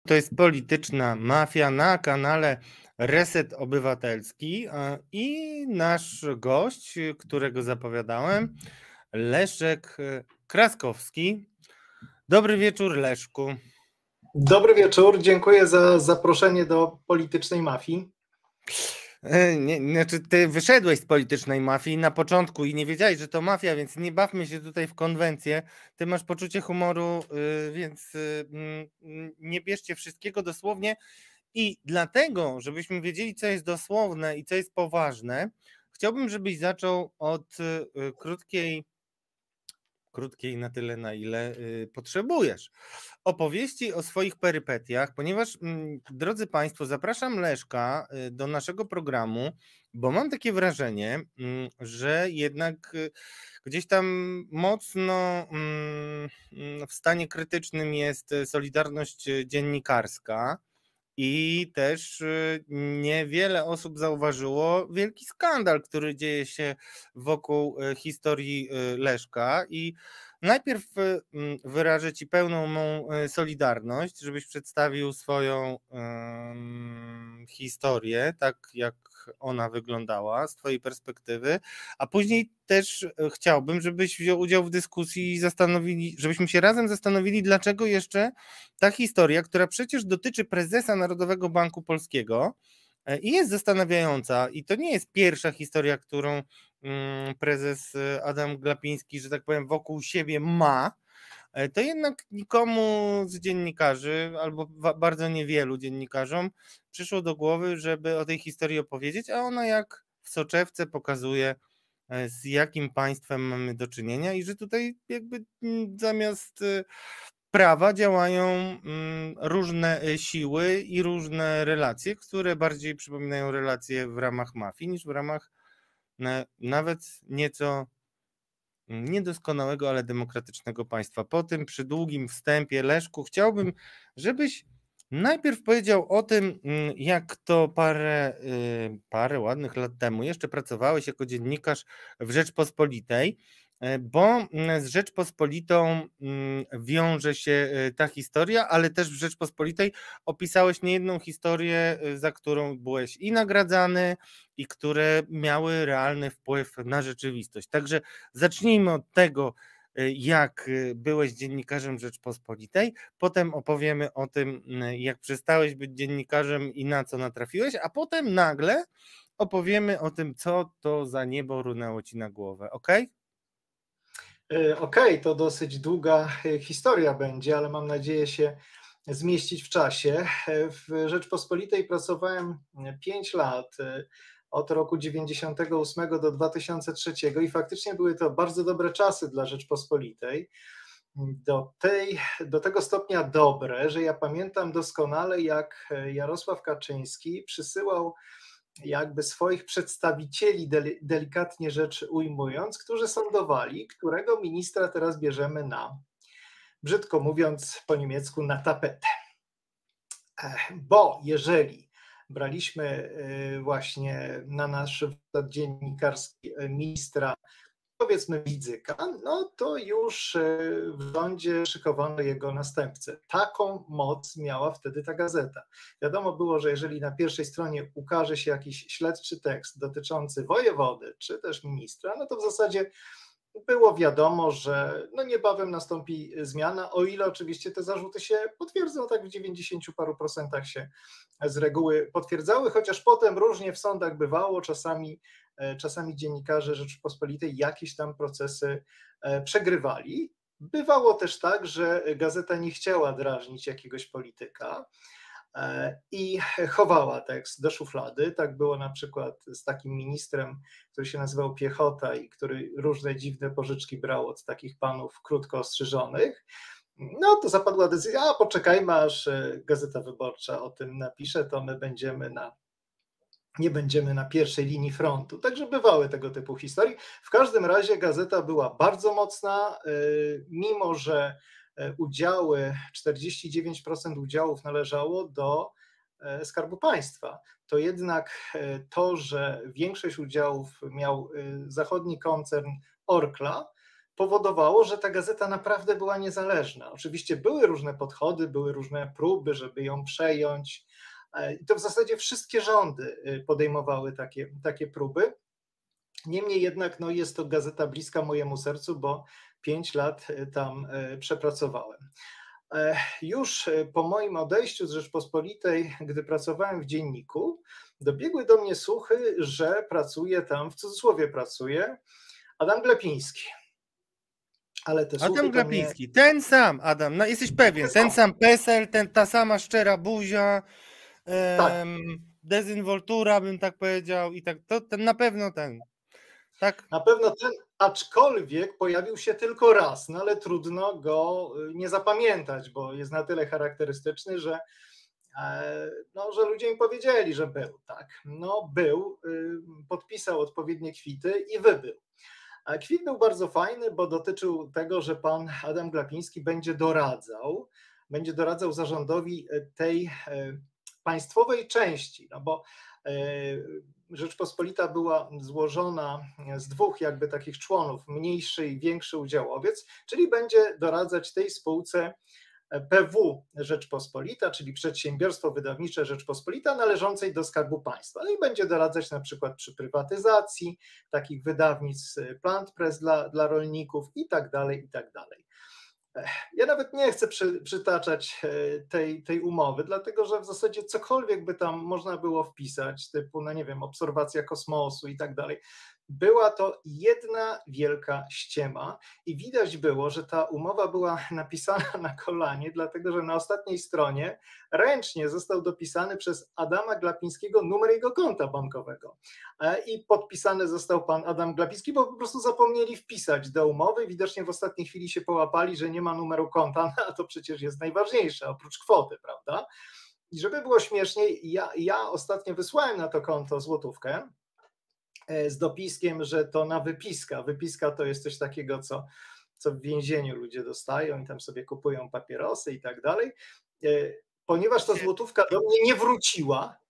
To jest Polityczna Mafia na kanale Reset Obywatelski i nasz gość, którego zapowiadałem, Leszek Kraskowski. Dobry wieczór, Leszku. Dobry wieczór, dziękuję za zaproszenie do Politycznej Mafii. Znaczy, ty wyszedłeś z Politycznej Mafii na początku i nie wiedziałeś, że to mafia, więc nie bawmy się tutaj w konwencję. Ty masz poczucie humoru, więc nie bierzcie wszystkiego dosłownie. I dlatego, żebyśmy wiedzieli, co jest dosłowne i co jest poważne, chciałbym, żebyś zaczął od krótkiej na tyle, na ile potrzebujesz, opowieści o swoich perypetiach, ponieważ, drodzy Państwo, zapraszam Leszka do naszego programu, bo mam takie wrażenie, że jednak gdzieś tam mocno w stanie krytycznym jest Solidarność Dziennikarska. I też niewiele osób zauważyło wielki skandal, który dzieje się wokół historii Leszka. I najpierw wyrażę Ci pełną mą solidarność, żebyś przedstawił swoją historię, tak jak ona wyglądała z Twojej perspektywy, a później też chciałbym, żebyś wziął udział w dyskusji i żebyśmy się razem zastanowili, dlaczego jeszcze ta historia, która przecież dotyczy prezesa Narodowego Banku Polskiego i jest zastanawiająca, i to nie jest pierwsza historia, którą prezes Adam Glapiński, że tak powiem, wokół siebie ma, to jednak nikomu z dziennikarzy, albo bardzo niewielu dziennikarzom przyszło do głowy, żeby o tej historii opowiedzieć, a ona jak w soczewce pokazuje, z jakim państwem mamy do czynienia i że tutaj jakby zamiast prawa działają różne siły i różne relacje, które bardziej przypominają relacje w ramach mafii niż w ramach nawet nieco niedoskonałego, ale demokratycznego państwa. Po tym przydługim wstępie, Leszku, chciałbym, żebyś najpierw powiedział o tym, jak to parę ładnych lat temu jeszcze pracowałeś jako dziennikarz w Rzeczpospolitej, bo z Rzeczpospolitą wiąże się ta historia, ale też w Rzeczpospolitej opisałeś niejedną historię, za którą byłeś i nagradzany, i które miały realny wpływ na rzeczywistość. Także zacznijmy od tego, jak byłeś dziennikarzem Rzeczpospolitej, potem opowiemy o tym, jak przestałeś być dziennikarzem i na co natrafiłeś, a potem nagle opowiemy o tym, co to za niebo runęło ci na głowę, ok? Okej, to dosyć długa historia będzie, ale mam nadzieję się zmieścić w czasie. W Rzeczpospolitej pracowałem 5 lat, od roku 98 do 2003 i faktycznie były to bardzo dobre czasy dla Rzeczpospolitej. Do tego stopnia dobre, że ja pamiętam doskonale, jak Jarosław Kaczyński przysyłał jakby swoich przedstawicieli, delikatnie rzecz ujmując, którzy sądowali, którego ministra teraz bierzemy na, brzydko mówiąc po niemiecku, na tapetę. Bo jeżeli braliśmy właśnie na nasz wywiad dziennikarski ministra, powiedzmy Widzyka, no to już w rządzie szykowano jego następcę. Taką moc miała wtedy ta gazeta. Wiadomo było, że jeżeli na pierwszej stronie ukaże się jakiś śledczy tekst dotyczący wojewody czy też ministra, no to w zasadzie było wiadomo, że no niebawem nastąpi zmiana, o ile oczywiście te zarzuty się potwierdzą, tak w 90 paru procentach się z reguły potwierdzały, chociaż potem różnie w sądach bywało, czasami dziennikarze Rzeczypospolitej jakieś tam procesy przegrywali. Bywało też tak, że gazeta nie chciała drażnić jakiegoś polityka i chowała tekst do szuflady. Tak było na przykład z takim ministrem, który się nazywał Piechota i który różne dziwne pożyczki brał od takich panów krótko ostrzyżonych. No to zapadła decyzja, a poczekajmy, aż Gazeta Wyborcza o tym napisze, to my nie będziemy na pierwszej linii frontu. Także bywały tego typu historie. W każdym razie gazeta była bardzo mocna, mimo że 49% udziałów należało do Skarbu Państwa. To jednak to, że większość udziałów miał zachodni koncern Orkla, powodowało, że ta gazeta naprawdę była niezależna. Oczywiście były różne podchody, były różne próby, żeby ją przejąć. I to w zasadzie wszystkie rządy podejmowały takie próby. Niemniej jednak jest to gazeta bliska mojemu sercu, bo 5 lat tam przepracowałem. Już po moim odejściu z Rzeczpospolitej, gdy pracowałem w dzienniku, dobiegły do mnie słuchy, że pracuje tam, w cudzysłowie pracuje, Adam Glapiński. Ale te słuchy Adam Glapiński, ten sam, Adam, no jesteś pewien, ten sam PESEL, ta sama szczera buzia, Tak. dezynwoltura, bym tak powiedział, i tak, to ten na pewno ten. Tak? Na pewno ten, aczkolwiek pojawił się tylko raz, ale trudno go nie zapamiętać, bo jest na tyle charakterystyczny, że ludzie im powiedzieli, że był, tak. Był, podpisał odpowiednie kwity i wybył. A kwit był bardzo fajny, bo dotyczył tego, że pan Adam Glapiński będzie doradzał zarządowi tej państwowej części, bo Rzeczpospolita była złożona z dwóch jakby takich członów, mniejszy i większy udziałowiec, czyli będzie doradzać tej spółce PW Rzeczpospolita, czyli Przedsiębiorstwo Wydawnicze Rzeczpospolita należącej do Skarbu Państwa. I będzie doradzać na przykład przy prywatyzacji takich wydawnictw, plant press dla rolników i tak dalej, i tak dalej. Ja nawet nie chcę przytaczać tej umowy, dlatego że w zasadzie cokolwiek by tam można było wpisać, typu, obserwacja kosmosu i tak dalej, była to jedna wielka ściema i widać było, że ta umowa była napisana na kolanie, dlatego że na ostatniej stronie ręcznie został dopisany przez Adama Glapińskiego numer jego konta bankowego i podpisany został pan Adam Glapiński, bo po prostu zapomnieli wpisać do umowy, widocznie w ostatniej chwili się połapali, że nie ma numeru konta, a to przecież jest najważniejsze, oprócz kwoty, prawda? I żeby było śmieszniej, ja ostatnio wysłałem na to konto złotówkę, z dopiskiem, że to na wypiska. Wypiska to jest coś takiego, co w więzieniu ludzie dostają i tam sobie kupują papierosy i tak dalej. Ponieważ ta złotówka do mnie nie wróciła,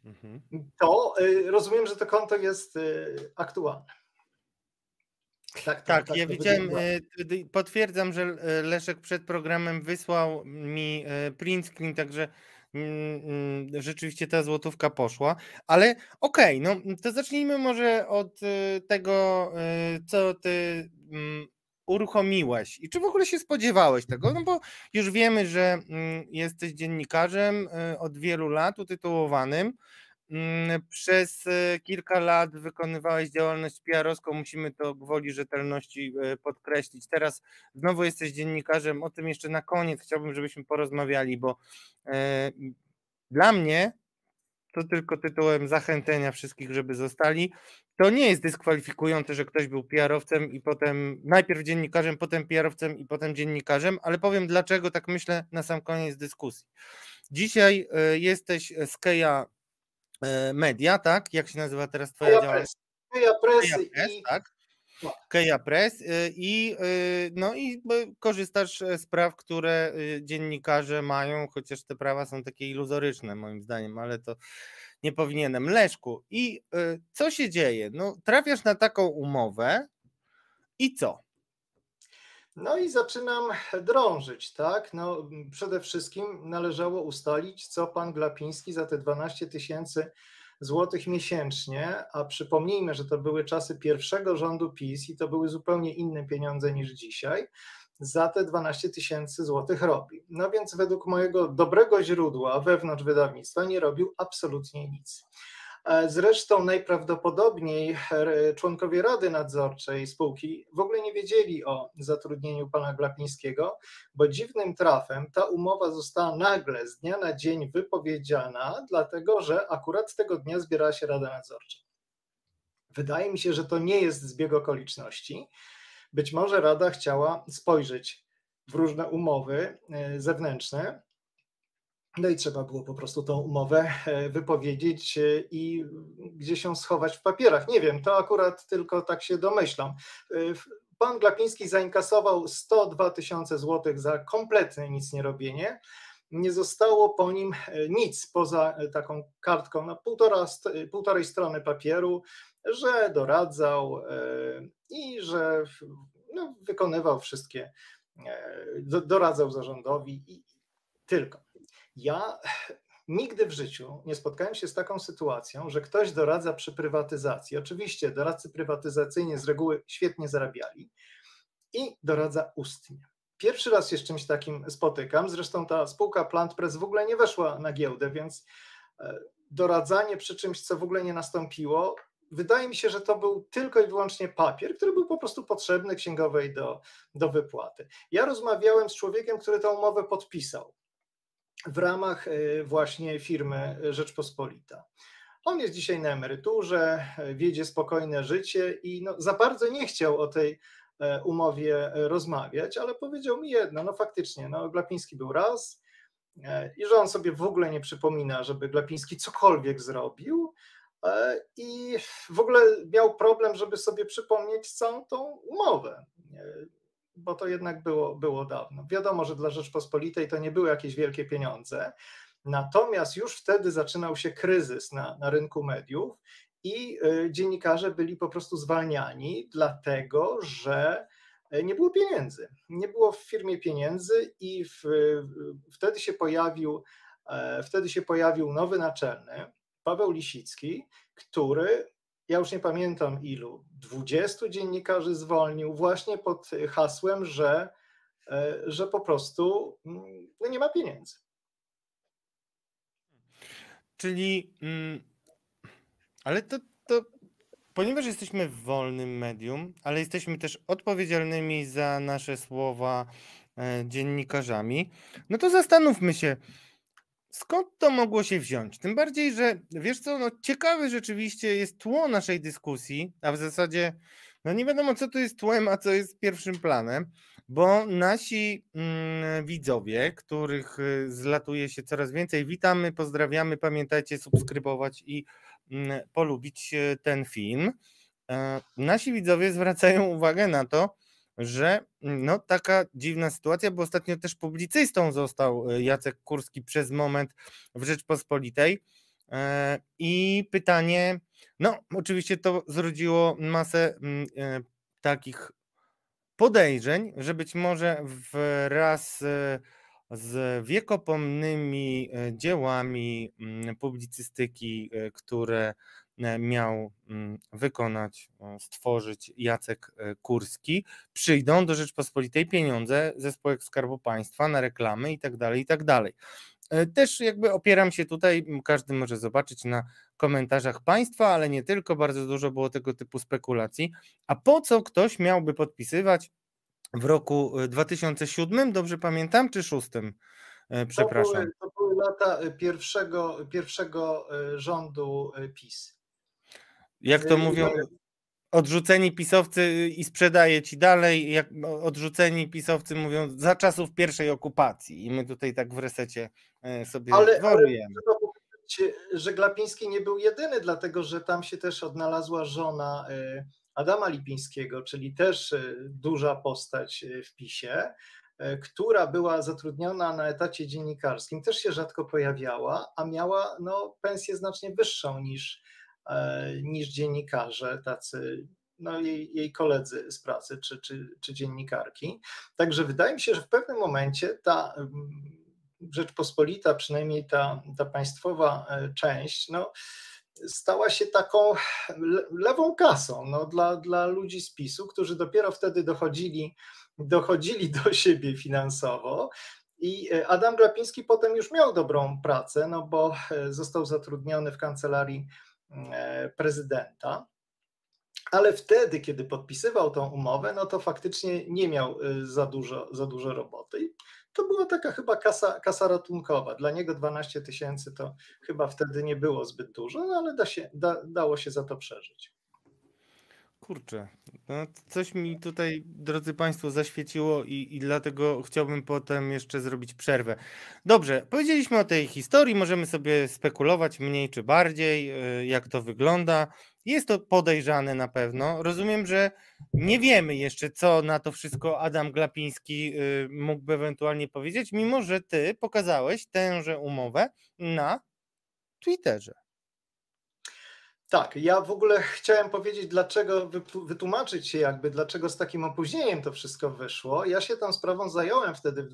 to rozumiem, że to konto jest aktualne. Tak, ja widziałem, potwierdzam, że Leszek przed programem wysłał mi print screen, także rzeczywiście ta złotówka poszła, ale okej, to zacznijmy może od tego, co ty uruchomiłeś i czy w ogóle się spodziewałeś tego, bo już wiemy, że jesteś dziennikarzem od wielu lat utytułowanym. Przez kilka lat wykonywałeś działalność PR-owską, musimy to gwoli rzetelności podkreślić. Teraz znowu jesteś dziennikarzem, o tym jeszcze na koniec chciałbym, żebyśmy porozmawiali, bo dla mnie, to tylko tytułem zachęcenia wszystkich, żeby zostali, to nie jest dyskwalifikujące, że ktoś był PR-owcem i potem najpierw dziennikarzem, potem PR-owcem i potem dziennikarzem, ale powiem dlaczego, tak myślę na sam koniec dyskusji. Dzisiaj jesteś z Keja Media, tak? Jak się nazywa teraz twoja działalność? Keja Press, tak? Keja Press i korzystasz z praw, które dziennikarze mają, chociaż te prawa są takie iluzoryczne moim zdaniem, ale to nie powinienem. Leszku, i co się dzieje? Trafiasz na taką umowę i co? I zaczynam drążyć, tak? Przede wszystkim należało ustalić, co pan Glapiński za te 12 000 złotych miesięcznie, a przypomnijmy, że to były czasy pierwszego rządu PiS i to były zupełnie inne pieniądze niż dzisiaj, za te 12 000 złotych robi. Więc według mojego dobrego źródła wewnątrz wydawnictwa nie robił absolutnie nic. Zresztą najprawdopodobniej członkowie Rady Nadzorczej spółki w ogóle nie wiedzieli o zatrudnieniu pana Glapińskiego, bo dziwnym trafem ta umowa została nagle z dnia na dzień wypowiedziana, dlatego że akurat tego dnia zbierała się Rada Nadzorcza. Wydaje mi się, że to nie jest zbieg okoliczności. Być może Rada chciała spojrzeć w różne umowy zewnętrzne, i trzeba było po prostu tą umowę wypowiedzieć i gdzieś ją schować w papierach. Nie wiem, to akurat tylko tak się domyślam. Pan Glapiński zainkasował 102 000 złotych za kompletne nic nie robienie. Nie zostało po nim nic poza taką kartką na półtorej strony papieru, że doradzał i że no, wykonywał wszystkie, doradzał zarządowi i tylko. Ja nigdy w życiu nie spotkałem się z taką sytuacją, że ktoś doradza przy prywatyzacji. Oczywiście doradcy prywatyzacyjni z reguły świetnie zarabiali i doradza ustnie. Pierwszy raz się z czymś takim spotykam, zresztą ta spółka Plantpress w ogóle nie weszła na giełdę, więc doradzanie przy czymś, co w ogóle nie nastąpiło, wydaje mi się, że to był tylko i wyłącznie papier, który był po prostu potrzebny księgowej do wypłaty. Ja rozmawiałem z człowiekiem, który tę umowę podpisał w ramach właśnie firmy Rzeczpospolita. On jest dzisiaj na emeryturze, wiedzie spokojne życie i no, za bardzo nie chciał o tej umowie rozmawiać, ale powiedział mi jedno, no faktycznie, no Glapiński był raz i że on sobie w ogóle nie przypomina, żeby Glapiński cokolwiek zrobił i w ogóle miał problem, żeby sobie przypomnieć całą tą umowę, bo to jednak było dawno. Wiadomo, że dla Rzeczpospolitej to nie były jakieś wielkie pieniądze, natomiast już wtedy zaczynał się kryzys na rynku mediów i dziennikarze byli po prostu zwalniani, dlatego że nie było pieniędzy. Nie było w firmie pieniędzy i wtedy się pojawił nowy naczelny, Paweł Lisicki, który, ja już nie pamiętam ilu, 20 dziennikarzy zwolnił właśnie pod hasłem, że po prostu no nie ma pieniędzy. Czyli, ale to ponieważ jesteśmy w wolnym medium, ale jesteśmy też odpowiedzialnymi za nasze słowa dziennikarzami, no to zastanówmy się, skąd to mogło się wziąć? Tym bardziej, że wiesz co, no ciekawe rzeczywiście jest tło naszej dyskusji, a w zasadzie no nie wiadomo, co tu jest tłem, a co jest pierwszym planem, bo nasi widzowie, których zlatuje się coraz więcej, witamy, pozdrawiamy, pamiętajcie subskrybować i polubić ten film. Nasi widzowie zwracają uwagę na to, że no taka dziwna sytuacja, bo ostatnio też publicystą został Jacek Kurski przez moment w Rzeczpospolitej i pytanie, no oczywiście to zrodziło masę takich podejrzeń, że być może wraz z wiekopomnymi dziełami publicystyki, które miał wykonać, stworzyć Jacek Kurski, przyjdą do Rzeczpospolitej pieniądze ze spółek Skarbu Państwa na reklamy i tak dalej, i tak dalej. Też jakby opieram się tutaj, każdy może zobaczyć na komentarzach Państwa, ale nie tylko, bardzo dużo było tego typu spekulacji. A po co ktoś miałby podpisywać w roku 2007, dobrze pamiętam, czy 2006? Przepraszam. To były lata pierwszego rządu PiS. Jak to mówią, odrzuceni pisowcy i sprzedaje ci dalej, jak odrzuceni pisowcy mówią za czasów pierwszej okupacji i my tutaj tak w resecie sobie dworujemy. Ale powiedzieć, że Glapiński nie był jedyny, dlatego że tam się też odnalazła żona Adama Lipińskiego, czyli też duża postać w PiS-ie, która była zatrudniona na etacie dziennikarskim, też się rzadko pojawiała, a miała no, pensję znacznie wyższą niż dziennikarze, tacy no, jej koledzy z pracy czy dziennikarki. Także wydaje mi się, że w pewnym momencie ta Rzeczpospolita, przynajmniej ta państwowa część, no, stała się taką lewą kasą no, dla ludzi z PiS-u, którzy dopiero wtedy dochodzili do siebie finansowo. I Adam Glapiński potem już miał dobrą pracę, no bo został zatrudniony w kancelarii prezydenta, ale wtedy, kiedy podpisywał tą umowę, no to faktycznie nie miał za dużo roboty. I to była taka chyba kasa ratunkowa. Dla niego 12 000 to chyba wtedy nie było zbyt dużo, no ale dało się za to przeżyć. Kurczę, no coś mi tutaj, drodzy Państwo, zaświeciło i dlatego chciałbym potem jeszcze zrobić przerwę. Dobrze, powiedzieliśmy o tej historii, możemy sobie spekulować mniej czy bardziej, jak to wygląda. Jest to podejrzane na pewno. Rozumiem, że nie wiemy jeszcze, co na to wszystko Adam Glapiński mógłby ewentualnie powiedzieć, mimo że ty pokazałeś tęże umowę na Twitterze. Tak, ja w ogóle chciałem powiedzieć, dlaczego wytłumaczyć się jakby, dlaczego z takim opóźnieniem to wszystko wyszło. Ja się tą sprawą zająłem wtedy w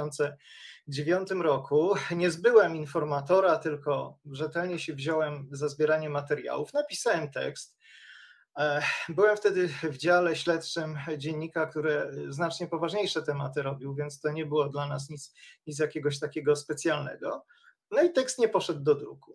2009 roku. Nie zbyłem informatora, tylko rzetelnie się wziąłem za zbieranie materiałów. Napisałem tekst. Byłem wtedy w dziale śledczym dziennika, który znacznie poważniejsze tematy robił, więc to nie było dla nas nic jakiegoś takiego specjalnego. No i tekst nie poszedł do druku.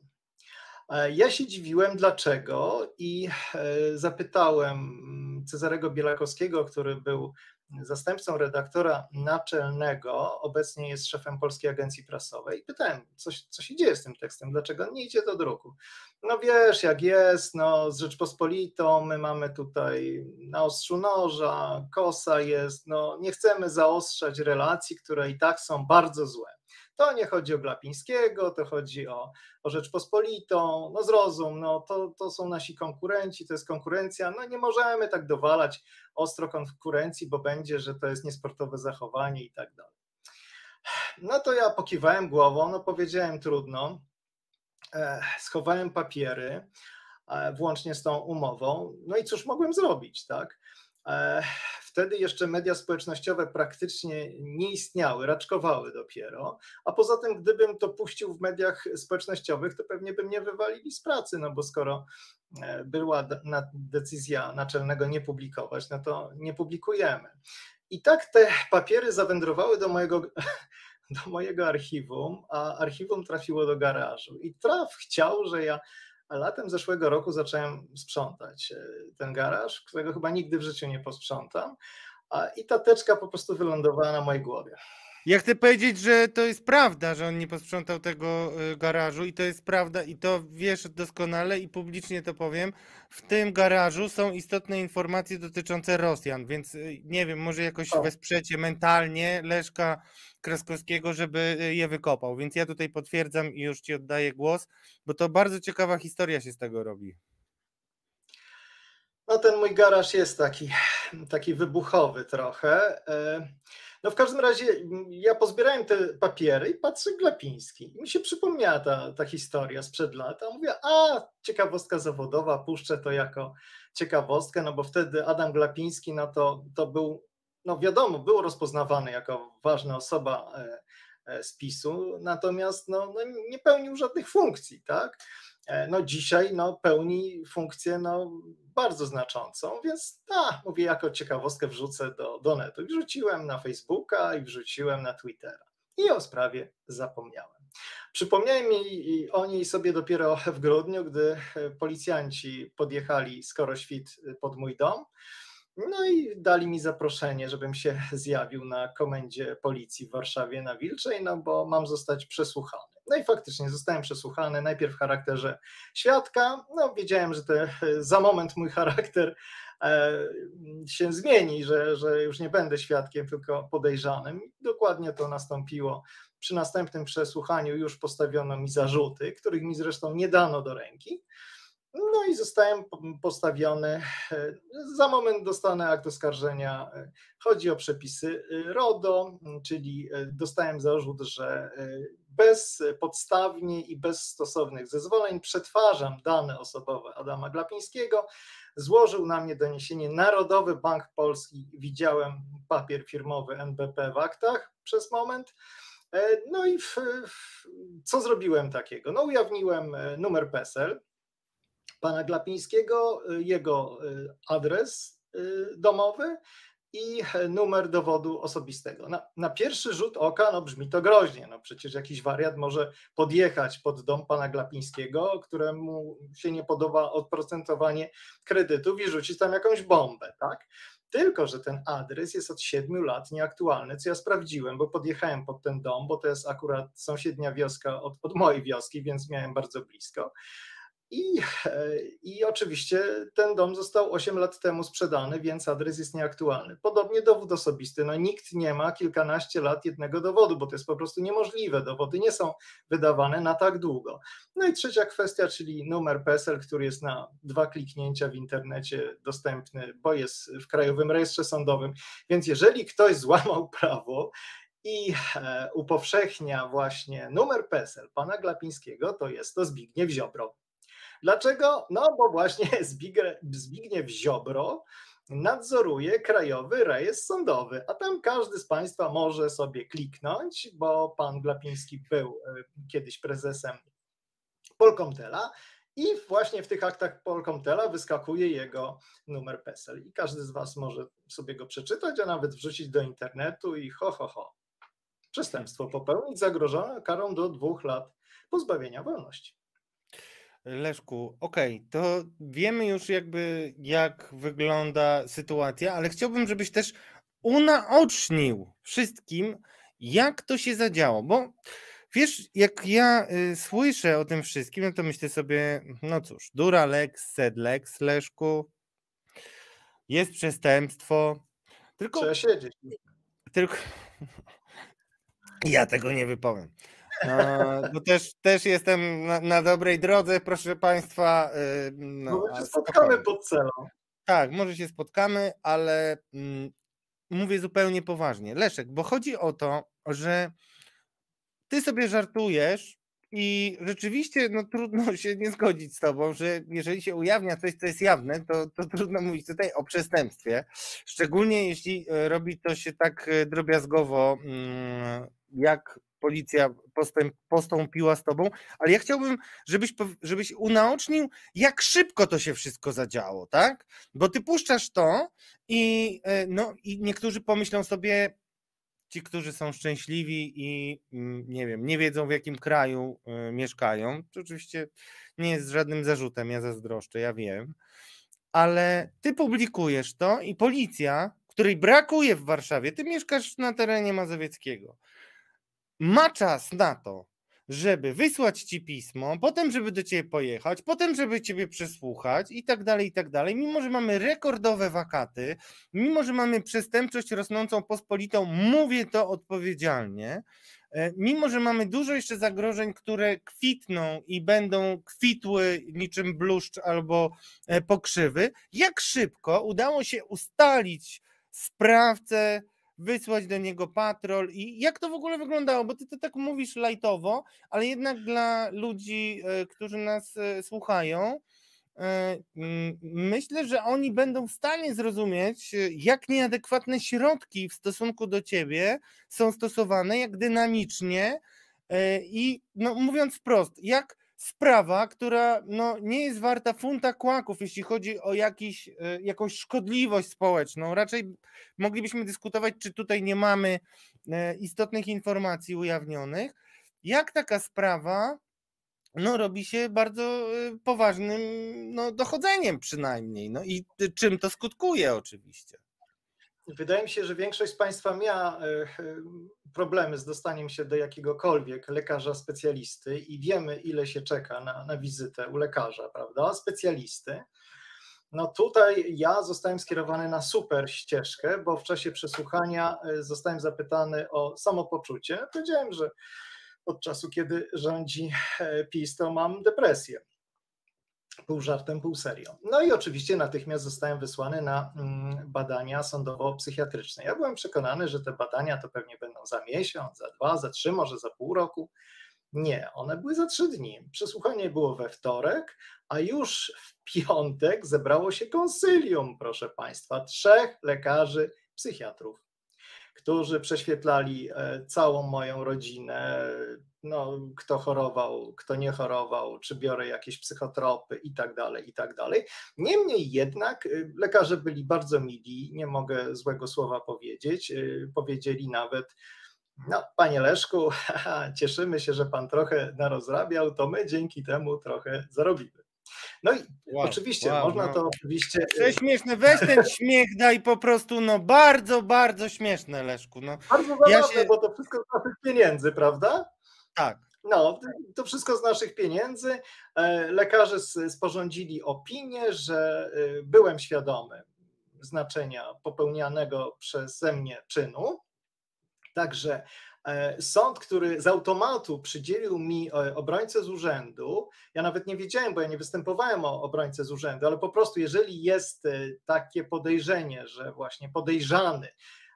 Ja się dziwiłem dlaczego i zapytałem Cezarego Bielakowskiego, który był zastępcą redaktora naczelnego, obecnie jest szefem Polskiej Agencji Prasowej. Pytałem, co się dzieje z tym tekstem, dlaczego nie idzie do druku. No wiesz, jak jest, no z Rzeczpospolitą, my mamy tutaj na ostrzu noża, kosa jest, no nie chcemy zaostrzać relacji, które i tak są bardzo złe. To nie chodzi o Glapińskiego, to chodzi o Rzeczpospolitą, no zrozum, no to są nasi konkurenci, to jest konkurencja, no nie możemy tak dowalać ostro konkurencji, bo będzie, że to jest niesportowe zachowanie i tak dalej. No to ja pokiwałem głową, no powiedziałem trudno, schowałem papiery, włącznie z tą umową, no i cóż mogłem zrobić, tak? Wtedy jeszcze media społecznościowe praktycznie nie istniały, raczkowały dopiero, a poza tym gdybym to puścił w mediach społecznościowych, to pewnie by mnie wywalili z pracy, no bo skoro była decyzja naczelnego nie publikować, no to nie publikujemy. I tak te papiery zawędrowały do mojego archiwum, a archiwum trafiło do garażu. I traf chciał, że ja latem zeszłego roku zacząłem sprzątać ten garaż, którego chyba nigdy w życiu nie posprzątam, i ta teczka po prostu wylądowała na mojej głowie. Ja chcę powiedzieć, że to jest prawda, że on nie posprzątał tego garażu i to jest prawda i to wiesz doskonale i publicznie to powiem. W tym garażu są istotne informacje dotyczące Rosjan, więc nie wiem, może jakoś wesprzecie mentalnie Leszka Kraskowskiego, żeby je wykopał. Więc ja tutaj potwierdzam i już ci oddaję głos, bo to bardzo ciekawa historia się z tego robi. No ten mój garaż jest taki wybuchowy trochę. No w każdym razie ja pozbierałem te papiery i patrzę Glapiński. I mi się przypomniała ta historia sprzed lat. A mówię, ciekawostka zawodowa, puszczę to jako ciekawostkę, no bo wtedy Adam Glapiński, no to był, no wiadomo, był rozpoznawany jako ważna osoba z PiS-u, natomiast no nie pełnił żadnych funkcji, tak? No dzisiaj pełni funkcję bardzo znaczącą, więc mówię, jako ciekawostkę wrzucę do netu. I wrzuciłem na Facebooka i wrzuciłem na Twittera. I o sprawie zapomniałem. Przypomniałem mi o niej sobie dopiero w grudniu, gdy policjanci podjechali skoro świt pod mój dom. No i dali mi zaproszenie, żebym się zjawił na komendzie policji w Warszawie na Wilczej, no bo mam zostać przesłuchany. No i faktycznie zostałem przesłuchany, najpierw w charakterze świadka. No wiedziałem, że za moment mój charakter się zmieni, że już nie będę świadkiem, tylko podejrzanym. Dokładnie to nastąpiło. Przy następnym przesłuchaniu już postawiono mi zarzuty, których mi zresztą nie dano do ręki. No i zostałem postawiony, za moment dostanę akt oskarżenia, chodzi o przepisy RODO, czyli dostałem zarzut, że bezpodstawnie i bez stosownych zezwoleń przetwarzam dane osobowe Adama Glapińskiego, złożył na mnie doniesienie Narodowy Bank Polski, widziałem papier firmowy NBP w aktach przez moment. No i co zrobiłem takiego? No ujawniłem numer PESEL pana Glapińskiego, jego adres domowy i numer dowodu osobistego. Na pierwszy rzut oka brzmi to groźnie. Przecież jakiś wariat może podjechać pod dom pana Glapińskiego, któremu się nie podoba oprocentowanie kredytów i rzucić tam jakąś bombę, tak? Tylko że ten adres jest od 7 lat nieaktualny, co ja sprawdziłem, bo podjechałem pod ten dom, bo to jest akurat sąsiednia wioska od mojej wioski, więc miałem bardzo blisko. I oczywiście ten dom został 8 lat temu sprzedany, więc adres jest nieaktualny. Podobnie dowód osobisty. Nikt nie ma kilkanaście lat jednego dowodu, bo to jest po prostu niemożliwe. Dowody nie są wydawane na tak długo. No i trzecia kwestia, czyli numer PESEL, który jest na 2 kliknięcia w internecie dostępny, bo jest w Krajowym Rejestrze Sądowym. Więc jeżeli ktoś złamał prawo i upowszechnia właśnie numer PESEL pana Glapińskiego, to jest to Zbigniew Ziobro. Dlaczego? No bo właśnie Zbigniew Ziobro nadzoruje Krajowy Rejestr Sądowy, a tam każdy z Państwa może sobie kliknąć, bo pan Glapiński był kiedyś prezesem Polkomtela i właśnie w tych aktach Polkomtela wyskakuje jego numer PESEL i każdy z Was może sobie go przeczytać, a nawet wrzucić do internetu i przestępstwo popełnić zagrożone karą do 2 lat pozbawienia wolności. Leszku, okej, to wiemy już jakby jak wygląda sytuacja, ale chciałbym, żebyś też unaocznił wszystkim, jak to się zadziało, bo wiesz, jak ja słyszę o tym wszystkim, no to myślę sobie, no cóż, dura lex, sed lex, Leszku, jest przestępstwo, Trzeba siedzieć. tylko ja tego nie wypowiem. Bo też jestem na dobrej drodze, proszę Państwa. Może się spotkamy pod celą. Tak, może się spotkamy, ale mówię zupełnie poważnie. Leszek, bo chodzi o to, że ty sobie żartujesz i rzeczywiście no, trudno się nie zgodzić z tobą, że jeżeli się ujawnia coś, co jest jawne, to trudno mówić tutaj o przestępstwie. Szczególnie jeśli robi to się tak drobiazgowo, jak policja postąpiła z tobą, ale ja chciałbym, żebyś unaocznił, jak szybko to się wszystko zadziało, tak? Bo ty puszczasz to i niektórzy pomyślą sobie, ci, którzy są szczęśliwi i nie wiem, nie wiedzą w jakim kraju mieszkają, to oczywiście nie jest żadnym zarzutem, ja zazdroszczę, ja wiem, ale ty publikujesz to i policja, której brakuje w Warszawie, ty mieszkasz na terenie mazowieckiego, ma czas na to, żeby wysłać ci pismo, potem żeby do ciebie pojechać, potem żeby ciebie przesłuchać i tak dalej, mimo że mamy rekordowe wakaty, mimo że mamy przestępczość rosnącą pospolitą, mówię to odpowiedzialnie, mimo że mamy dużo jeszcze zagrożeń, które kwitną i będą kwitły niczym bluszcz albo pokrzywy, jak szybko udało się ustalić sprawcę, wysłać do niego patrol i jak to w ogóle wyglądało, bo ty to tak mówisz lajtowo, ale jednak dla ludzi, którzy nas słuchają, myślę, że oni będą w stanie zrozumieć, jak nieadekwatne środki w stosunku do ciebie są stosowane, jak dynamicznie i no, mówiąc wprost, jak sprawa, która no, nie jest warta funta kłaków, jeśli chodzi o jakąś szkodliwość społeczną. Raczej moglibyśmy dyskutować, czy tutaj nie mamy istotnych informacji ujawnionych. Jak taka sprawa no, robi się bardzo poważnym no, dochodzeniem przynajmniej. No i czym to skutkuje oczywiście. Wydaje mi się, że większość z Państwa miała problemy z dostaniem się do jakiegokolwiek lekarza specjalisty i wiemy, ile się czeka na wizytę u lekarza, prawda, specjalisty. No tutaj ja zostałem skierowany na super ścieżkę, bo w czasie przesłuchania zostałem zapytany o samopoczucie. Powiedziałem, że od czasu, kiedy rządzi PiS, to mam depresję. Pół żartem, pół serio. No i oczywiście natychmiast zostałem wysłany na badania sądowo-psychiatryczne. Ja byłem przekonany, że te badania to pewnie będą za miesiąc, za 2, za 3, może za pół roku. Nie, one były za 3 dni. Przesłuchanie było we wtorek, a już w piątek zebrało się konsylium, proszę Państwa, 3 lekarzy psychiatrów, którzy prześwietlali całą moją rodzinę, no, kto chorował, kto nie chorował, czy biorę jakieś psychotropy i tak dalej, i tak dalej. Niemniej jednak lekarze byli bardzo mili, nie mogę złego słowa powiedzieć, powiedzieli nawet, no panie Leszku, cieszymy się, że pan trochę narozrabiał, to my dzięki temu trochę zarobimy. No i oczywiście można to oczywiście... Śmieszne, weź ten śmiech daj po prostu, no bardzo, bardzo śmieszne, Leszku. No. Bardzo zabawne, bo to wszystko z naszych pieniędzy, prawda? Tak. No, to wszystko z naszych pieniędzy. Lekarze sporządzili opinię, że byłem świadomy znaczenia popełnianego przeze mnie czynu. Także sąd, który z automatu przydzielił mi obrońcę z urzędu, ja nawet nie wiedziałem, bo ja nie występowałem o obrońcę z urzędu, ale po prostu jeżeli jest takie podejrzenie, że właśnie podejrzany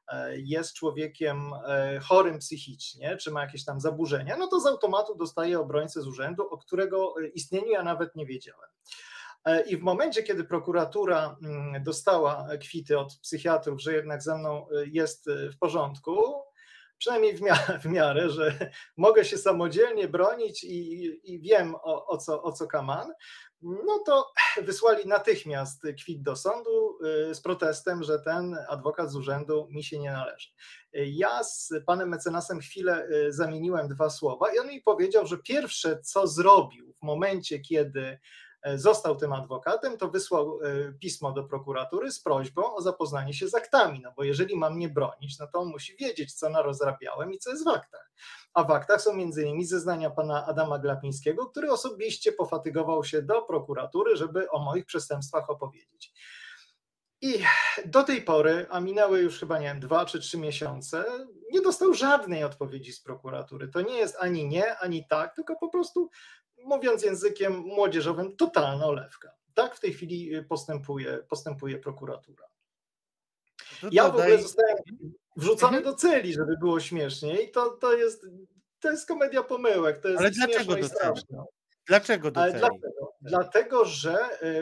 jest człowiekiem chorym psychicznie, czy ma jakieś tam zaburzenia, no to z automatu dostaje obrońcę z urzędu, o którego istnieniu ja nawet nie wiedziałem. I w momencie, kiedy prokuratura dostała kwity od psychiatrów, że jednak ze mną jest w porządku, przynajmniej w miarę, że mogę się samodzielnie bronić i wiem o co kaman, no to wysłali natychmiast kwit do sądu z protestem, że ten adwokat z urzędu mi się nie należy. Ja z panem mecenasem chwilę zamieniłem 2 słowa i on mi powiedział, że pierwsze co zrobił w momencie, kiedy został tym adwokatem, to wysłał pismo do prokuratury z prośbą o zapoznanie się z aktami, no bo jeżeli mam mnie bronić, no to on musi wiedzieć, co narozrabiałem i co jest w aktach. A w aktach są m.in. zeznania pana Adama Glapińskiego, który osobiście pofatygował się do prokuratury, żeby o moich przestępstwach opowiedzieć. I do tej pory, a minęły już chyba, nie wiem, 2 czy 3 miesiące, nie dostał żadnej odpowiedzi z prokuratury. To nie jest ani nie, ani tak, tylko po prostu, mówiąc językiem młodzieżowym, totalna olewka. Tak w tej chwili postępuje prokuratura. Ja w ogóle zostałem wrzucony do celi, żeby było śmieszniej. To jest komedia pomyłek. To jest. Ale dlaczego do celi? Dlaczego do celi? Dlatego, że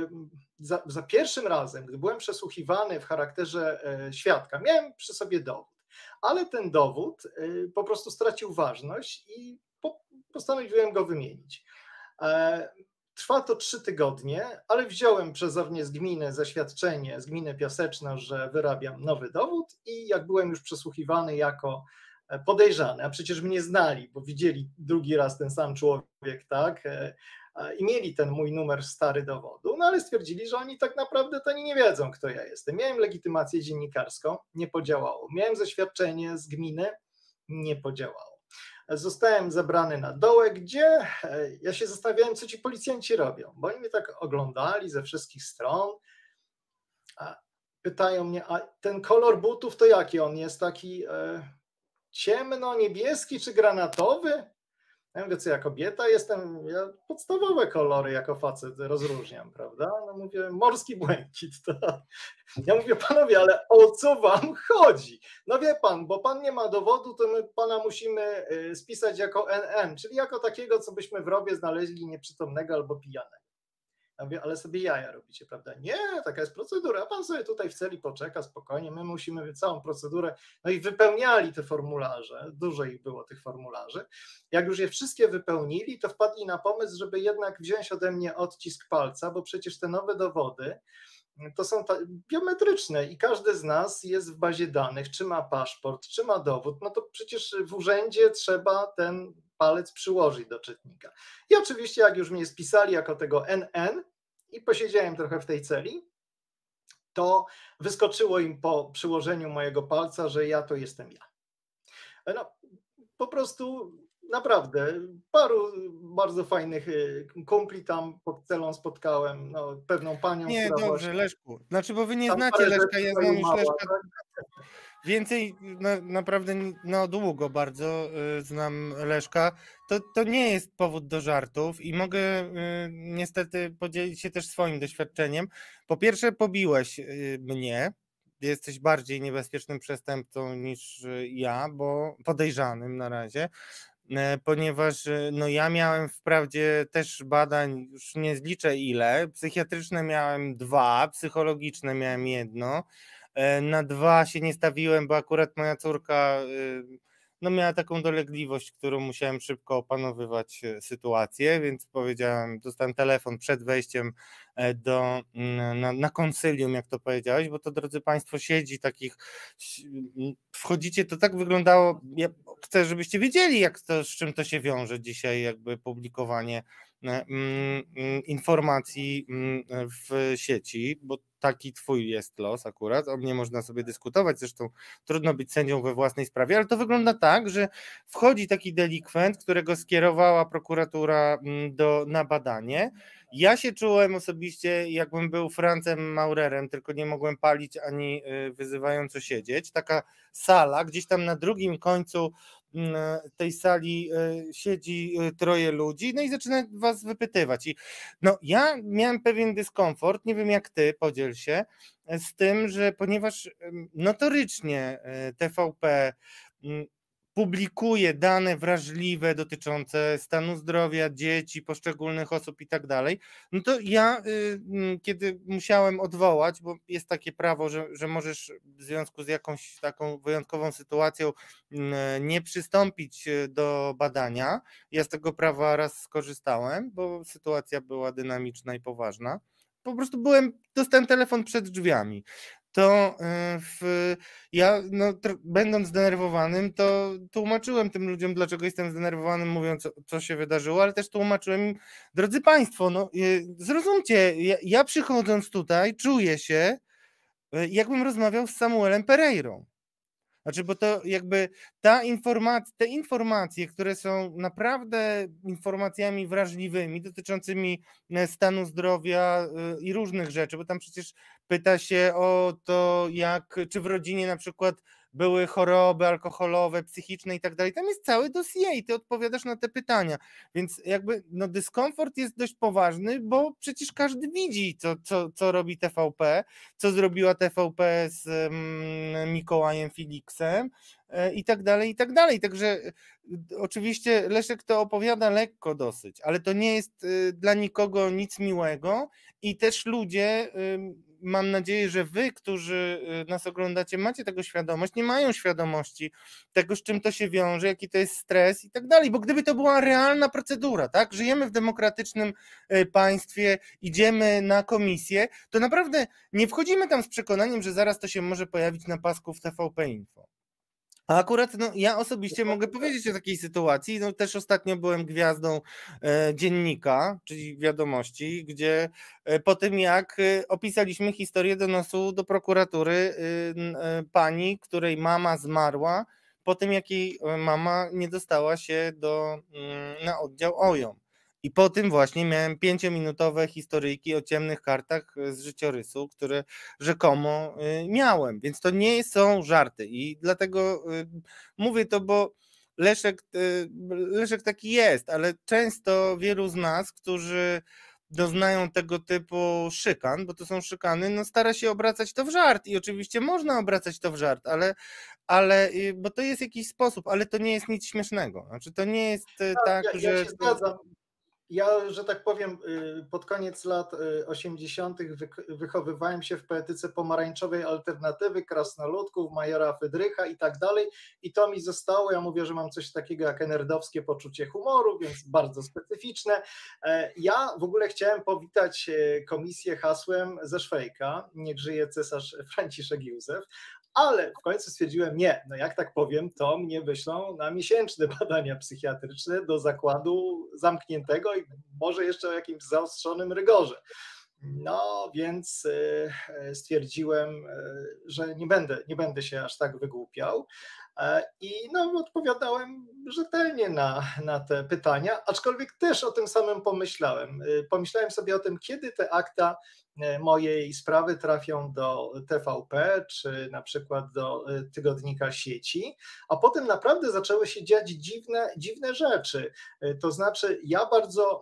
za pierwszym razem, gdy byłem przesłuchiwany w charakterze świadka, miałem przy sobie dowód, ale ten dowód po prostu stracił ważność i postanowiłem go wymienić. Trwa to 3 tygodnie, ale wziąłem przezornie z gminy zaświadczenie, z gminy Piaseczno, że wyrabiam nowy dowód i jak byłem już przesłuchiwany jako podejrzany, a przecież mnie znali, bo widzieli drugi raz ten sam człowiek, tak, i mieli ten mój numer stary dowodu, no ale stwierdzili, że oni tak naprawdę to nie wiedzą, kto ja jestem. Miałem legitymację dziennikarską, nie podziałało. Miałem zaświadczenie z gminy, nie podziałało. Zostałem zabrany na dołek, gdzie ja się zastanawiałem, co ci policjanci robią, bo oni mnie tak oglądali ze wszystkich stron, pytają mnie, a ten kolor butów to jaki on jest, taki ciemno-niebieski czy granatowy? Ja mówię, co ja kobieta jestem, ja podstawowe kolory jako facet rozróżniam, prawda? No mówię, morski błękit. To. Ja mówię, panowie, ale o co wam chodzi? No wie pan, bo pan nie ma dowodu, to my pana musimy spisać jako NN, czyli jako takiego, co byśmy w robie znaleźli nieprzytomnego albo pijanego. Ja mówię, ale sobie jaja robicie, prawda? Nie, taka jest procedura, pan sobie tutaj w celi poczeka spokojnie, my musimy całą procedurę, no i wypełniali te formularze, dużo ich było tych formularzy. Jak już je wszystkie wypełnili, to wpadli na pomysł, żeby jednak wziąć ode mnie odcisk palca, bo przecież te nowe dowody to są biometryczne i każdy z nas jest w bazie danych, czy ma paszport, czy ma dowód, no to przecież w urzędzie trzeba ten palec przyłożyć do czytnika. I oczywiście jak już mnie spisali jako tego NN i posiedziałem trochę w tej celi, to wyskoczyło im po przyłożeniu mojego palca, że ja to jestem ja. No, po prostu naprawdę paru bardzo fajnych kumpli tam pod celą spotkałem, no, pewną panią. Nie, dobrze, właśnie... Leszku. Znaczy, bo wy nie znacie Leszka, ja znam już Leszka. Tak? Więcej, naprawdę długo bardzo znam Leszka. To nie jest powód do żartów i mogę niestety podzielić się też swoim doświadczeniem. Po pierwsze, pobiłeś mnie. Jesteś bardziej niebezpiecznym przestępcą niż ja, bo podejrzanym na razie, ponieważ ja miałem wprawdzie też badań, już nie zliczę ile, psychiatryczne miałem 2, psychologiczne miałem 1, na 2 się nie stawiłem, bo akurat moja córka miała taką dolegliwość, którą musiałem szybko opanowywać sytuację, więc dostałem telefon przed wejściem na konsylium, jak to powiedziałeś, bo to, drodzy Państwo, siedzi takich, wchodzicie, to tak wyglądało, ja chcę, żebyście wiedzieli, z czym to się wiąże dzisiaj, jakby publikowanie informacji w sieci, bo taki twój jest los akurat, o mnie można sobie dyskutować, zresztą trudno być sędzią we własnej sprawie, ale to wygląda tak, że wchodzi taki delikwent, którego skierowała prokuratura na badanie. Ja się czułem osobiście, jakbym był Francem Maurerem, tylko nie mogłem palić ani wyzywająco siedzieć. Taka sala, gdzieś tam na drugim końcu tej sali siedzi troje ludzi, no i zaczyna was wypytywać. I no, ja miałem pewien dyskomfort, nie wiem jak ty, podziel się, z tym, że ponieważ notorycznie TVP publikuje dane wrażliwe dotyczące stanu zdrowia dzieci, poszczególnych osób i tak dalej, no to ja, kiedy musiałem odwołać, bo jest takie prawo, że możesz w związku z jakąś taką wyjątkową sytuacją nie przystąpić do badania, ja z tego prawa raz skorzystałem, bo sytuacja była dynamiczna i poważna. Po prostu dostałem telefon przed drzwiami. To ja, no, będąc zdenerwowanym, to tłumaczyłem tym ludziom, dlaczego jestem zdenerwowany, mówiąc, co się wydarzyło, ale też tłumaczyłem im, drodzy Państwo, no, zrozumcie, ja przychodząc tutaj czuję się, jakbym rozmawiał z Samuelem Pereirą. Znaczy, bo to jakby te informacje, które są naprawdę informacjami wrażliwymi, dotyczącymi stanu zdrowia i różnych rzeczy, bo tam przecież pyta się o to, czy w rodzinie na przykład były choroby alkoholowe, psychiczne i tak dalej. Tam jest cały dossier i ty odpowiadasz na te pytania. Więc jakby no, dyskomfort jest dość poważny, bo przecież każdy widzi, co robi TVP, co zrobiła TVP z Mikołajem Feliksem i tak dalej, i tak dalej. Także oczywiście Leszek to opowiada lekko dosyć, ale to nie jest dla nikogo nic miłego i też ludzie, mam nadzieję, że wy, którzy nas oglądacie, macie tego świadomość, nie mają świadomości tego, z czym to się wiąże, jaki to jest stres i tak dalej, bo gdyby to była realna procedura, tak, żyjemy w demokratycznym państwie, idziemy na komisję, to naprawdę nie wchodzimy tam z przekonaniem, że zaraz to się może pojawić na pasku w TVP Info. A akurat no, ja osobiście mogę powiedzieć o takiej sytuacji, no też ostatnio byłem gwiazdą dziennika, czyli Wiadomości, gdzie po tym jak opisaliśmy historię donosu do prokuratury pani, której mama zmarła, po tym jak jej mama nie dostała się na oddział OJOM. I po tym właśnie miałem 5-minutowe historyjki o ciemnych kartach z życiorysu, które rzekomo miałem, więc to nie są żarty i dlatego mówię to, bo Leszek taki jest, ale często wielu z nas, którzy doznają tego typu szykan, bo to są szykany, no stara się obracać to w żart i oczywiście można obracać to w żart, ale bo to jest jakiś sposób, ale to nie jest nic śmiesznego. Znaczy to nie jest tak, Ja że... się zgadzam. Ja, że tak powiem, pod koniec lat 80. wychowywałem się w poetyce pomarańczowej alternatywy, krasnoludków, majora Fydrycha i tak dalej. I to mi zostało. Ja mówię, że mam coś takiego jak nerdowskie poczucie humoru, więc bardzo specyficzne. Ja w ogóle chciałem powitać komisję hasłem ze Szwejka, niech żyje cesarz Franciszek Józef. Ale w końcu stwierdziłem, nie, no jak tak powiem, to mnie wyślą na miesięczne badania psychiatryczne do zakładu zamkniętego i może jeszcze o jakimś zaostrzonym rygorze. No więc stwierdziłem, że nie będę się aż tak wygłupiał i no, odpowiadałem rzetelnie na te pytania, aczkolwiek też o tym samym pomyślałem. Pomyślałem sobie o tym, kiedy te akta mojej sprawy trafią do TVP, czy na przykład do tygodnika Sieci, a potem naprawdę zaczęły się dziać dziwne rzeczy. To znaczy ja bardzo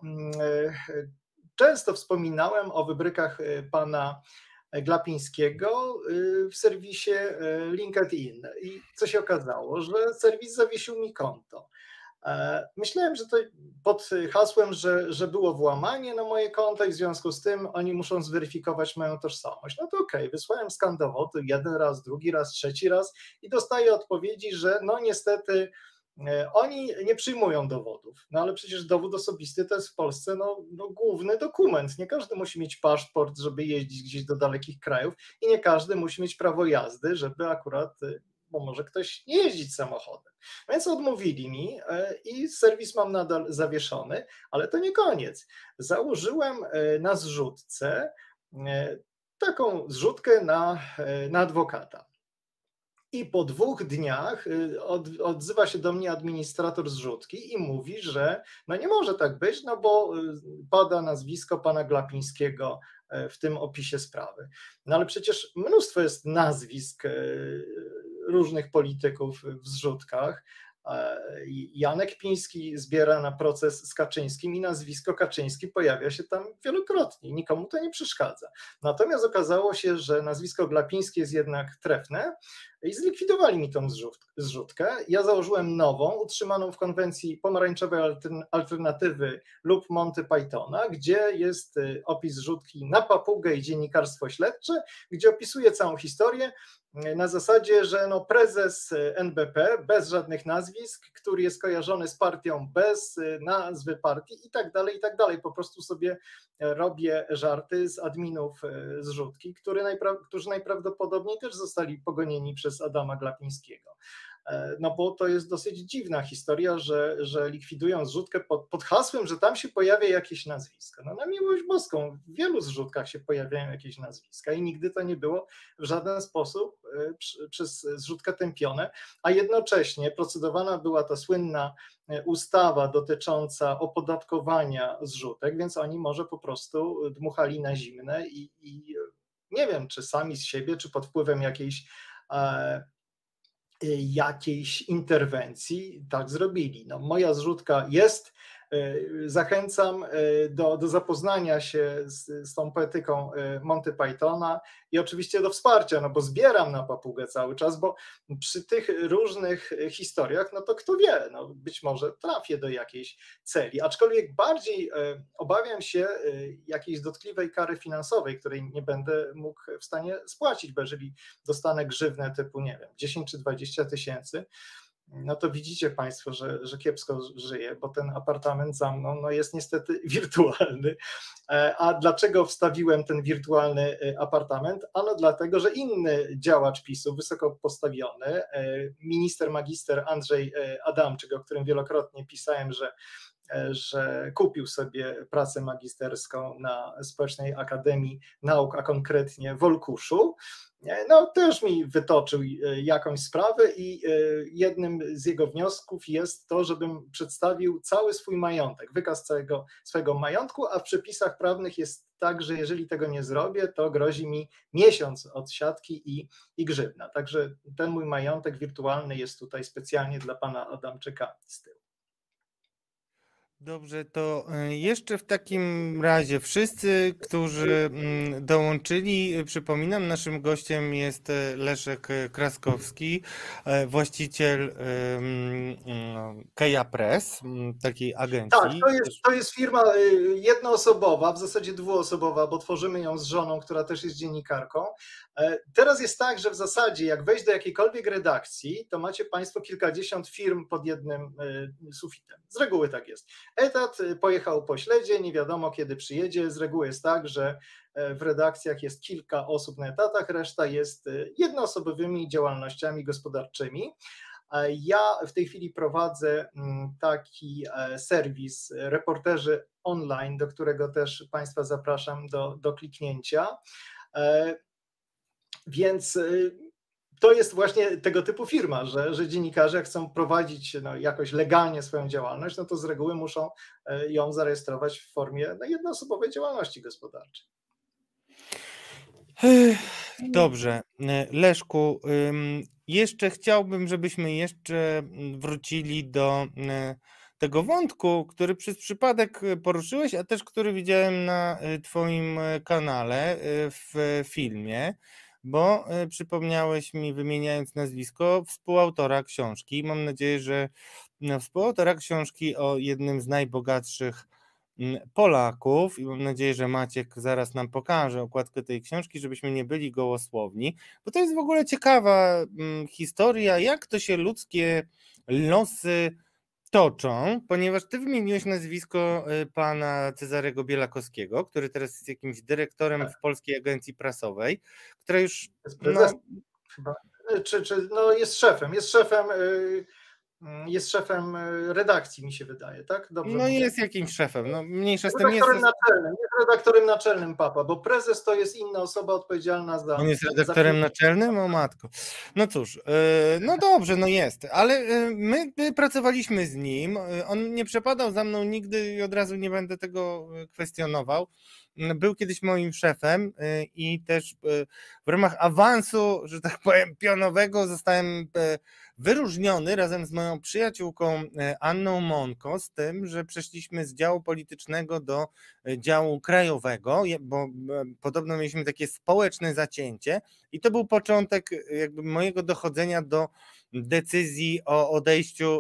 często wspominałem o wybrykach pana Glapińskiego w serwisie LinkedIn i co się okazało, że serwis zawiesił mi konto. Myślałem, że to pod hasłem, że było włamanie na moje konto i w związku z tym oni muszą zweryfikować moją tożsamość. No to okej, wysłałem skan dowodu jeden raz, drugi raz, trzeci raz i dostaję odpowiedzi, że no niestety oni nie przyjmują dowodów, no ale przecież dowód osobisty to jest w Polsce no główny dokument. Nie każdy musi mieć paszport, żeby jeździć gdzieś do dalekich krajów i nie każdy musi mieć prawo jazdy, żeby akurat, bo może ktoś nie jeździć samochodem. Więc odmówili mi i serwis mam nadal zawieszony, ale to nie koniec. Założyłem na zrzutce taką zrzutkę na adwokata. I po 2 dniach odzywa się do mnie administrator zrzutki i mówi, że no nie może tak być, no bo pada nazwisko pana Glapińskiego w tym opisie sprawy. No ale przecież mnóstwo jest nazwisk różnych polityków w zrzutkach, Janek Piński zbiera na proces z Kaczyńskim i nazwisko Kaczyński pojawia się tam wielokrotnie. Nikomu to nie przeszkadza. Natomiast okazało się, że nazwisko Glapiński jest jednak trefne i zlikwidowali mi tą zrzutkę. Ja założyłem nową, utrzymaną w konwencji Pomarańczowej Alternatywy lub Monty Pythona, gdzie jest opis zrzutki na papugę i dziennikarstwo śledcze, gdzie opisuje całą historię na zasadzie, że prezes NBP bez żadnych nazwisk, który jest kojarzony z partią bez nazwy partii i tak dalej. Po prostu sobie robię żarty z adminów zrzutki, którzy najprawdopodobniej też zostali pogonieni przez Adama Glapińskiego. No bo to jest dosyć dziwna historia, że likwidują zrzutkę pod hasłem, że tam się pojawia jakieś nazwisko. No na miłość boską, w wielu zrzutkach się pojawiają jakieś nazwiska i nigdy to nie było w żaden sposób przez zrzutkę tępione, a jednocześnie procedowana była ta słynna ustawa dotycząca opodatkowania zrzutek, więc oni może po prostu dmuchali na zimne i nie wiem, czy sami z siebie, czy pod wpływem jakiejś interwencji tak zrobili. No, moja zrzutka jest, zachęcam do zapoznania się z tą poetyką Monty Pythona i oczywiście do wsparcia, no bo zbieram na papugę cały czas, bo przy tych różnych historiach, no to kto wie, no być może trafię do jakiejś celi, aczkolwiek bardziej obawiam się jakiejś dotkliwej kary finansowej, której nie będę mógł w stanie spłacić, bo jeżeli dostanę grzywnę typu, nie wiem, 10 czy 20 tysięcy, no to widzicie Państwo, że kiepsko żyję, bo ten apartament za mną jest niestety wirtualny. A dlaczego wstawiłem ten wirtualny apartament? Ano dlatego, że inny działacz PiS-u, wysoko postawiony, minister magister Andrzej Adamczyk, o którym wielokrotnie pisałem, że kupił sobie pracę magisterską na Społecznej Akademii Nauk, a konkretnie w Olkuszu, no też mi wytoczył jakąś sprawę i jednym z jego wniosków jest to, żebym przedstawił cały swój majątek, wykaz całego swojego majątku, a w przepisach prawnych jest tak, że jeżeli tego nie zrobię, to grozi mi miesiąc odsiadki i grzywna. Także ten mój majątek wirtualny jest tutaj specjalnie dla pana Adamczyka z tyłu. Dobrze, to jeszcze w takim razie wszyscy, którzy dołączyli, przypominam, naszym gościem jest Leszek Kraskowski, właściciel Keja Press, takiej agencji. Tak, to jest firma jednoosobowa, w zasadzie dwuosobowa, bo tworzymy ją z żoną, która też jest dziennikarką. Teraz jest tak, że w zasadzie jak wejść do jakiejkolwiek redakcji, to macie Państwo kilkadziesiąt firm pod jednym sufitem. Z reguły tak jest. Etat pojechał po śledzie, nie wiadomo kiedy przyjedzie. Z reguły jest tak, że w redakcjach jest kilka osób na etatach, reszta jest jednoosobowymi działalnościami gospodarczymi. Ja w tej chwili prowadzę taki serwis Reporterzy Online, do którego też Państwa zapraszam do kliknięcia. Więc to jest właśnie tego typu firma, że dziennikarze jak chcą prowadzić jakoś legalnie swoją działalność, no to z reguły muszą ją zarejestrować w formie jednoosobowej działalności gospodarczej. Dobrze. Leszku, jeszcze chciałbym, żebyśmy jeszcze wrócili do tego wątku, który przez przypadek poruszyłeś, a też który widziałem na Twoim kanale w filmie, bo przypomniałeś mi, wymieniając nazwisko, współautora książki. Mam nadzieję, że współautora książki o jednym z najbogatszych Polaków i mam nadzieję, że Maciek zaraz nam pokaże okładkę tej książki, żebyśmy nie byli gołosłowni, bo to jest w ogóle ciekawa historia, jak to się ludzkie losy toczą, ponieważ ty wymieniłeś nazwisko pana Cezarego Bielakowskiego, który teraz jest jakimś dyrektorem w Polskiej Agencji Prasowej, która już jest szefem redakcji, mi się wydaje, tak? Dobrze mówię? Jest jakimś szefem, mniejsza z tym jest redaktorem naczelnym Papa, bo prezes to jest inna osoba odpowiedzialna za... On jest redaktorem naczelnym? O matko. No cóż, no dobrze, jest, ale my pracowaliśmy z nim, on nie przepadał za mną nigdy i od razu nie będę tego kwestionował. Był kiedyś moim szefem i też w ramach awansu, że tak powiem, pionowego zostałem wyróżniony razem z moją przyjaciółką Anną Monko z tym, że przeszliśmy z działu politycznego do działu krajowego, bo podobno mieliśmy takie społeczne zacięcie i to był początek jakby mojego dochodzenia do decyzji o odejściu,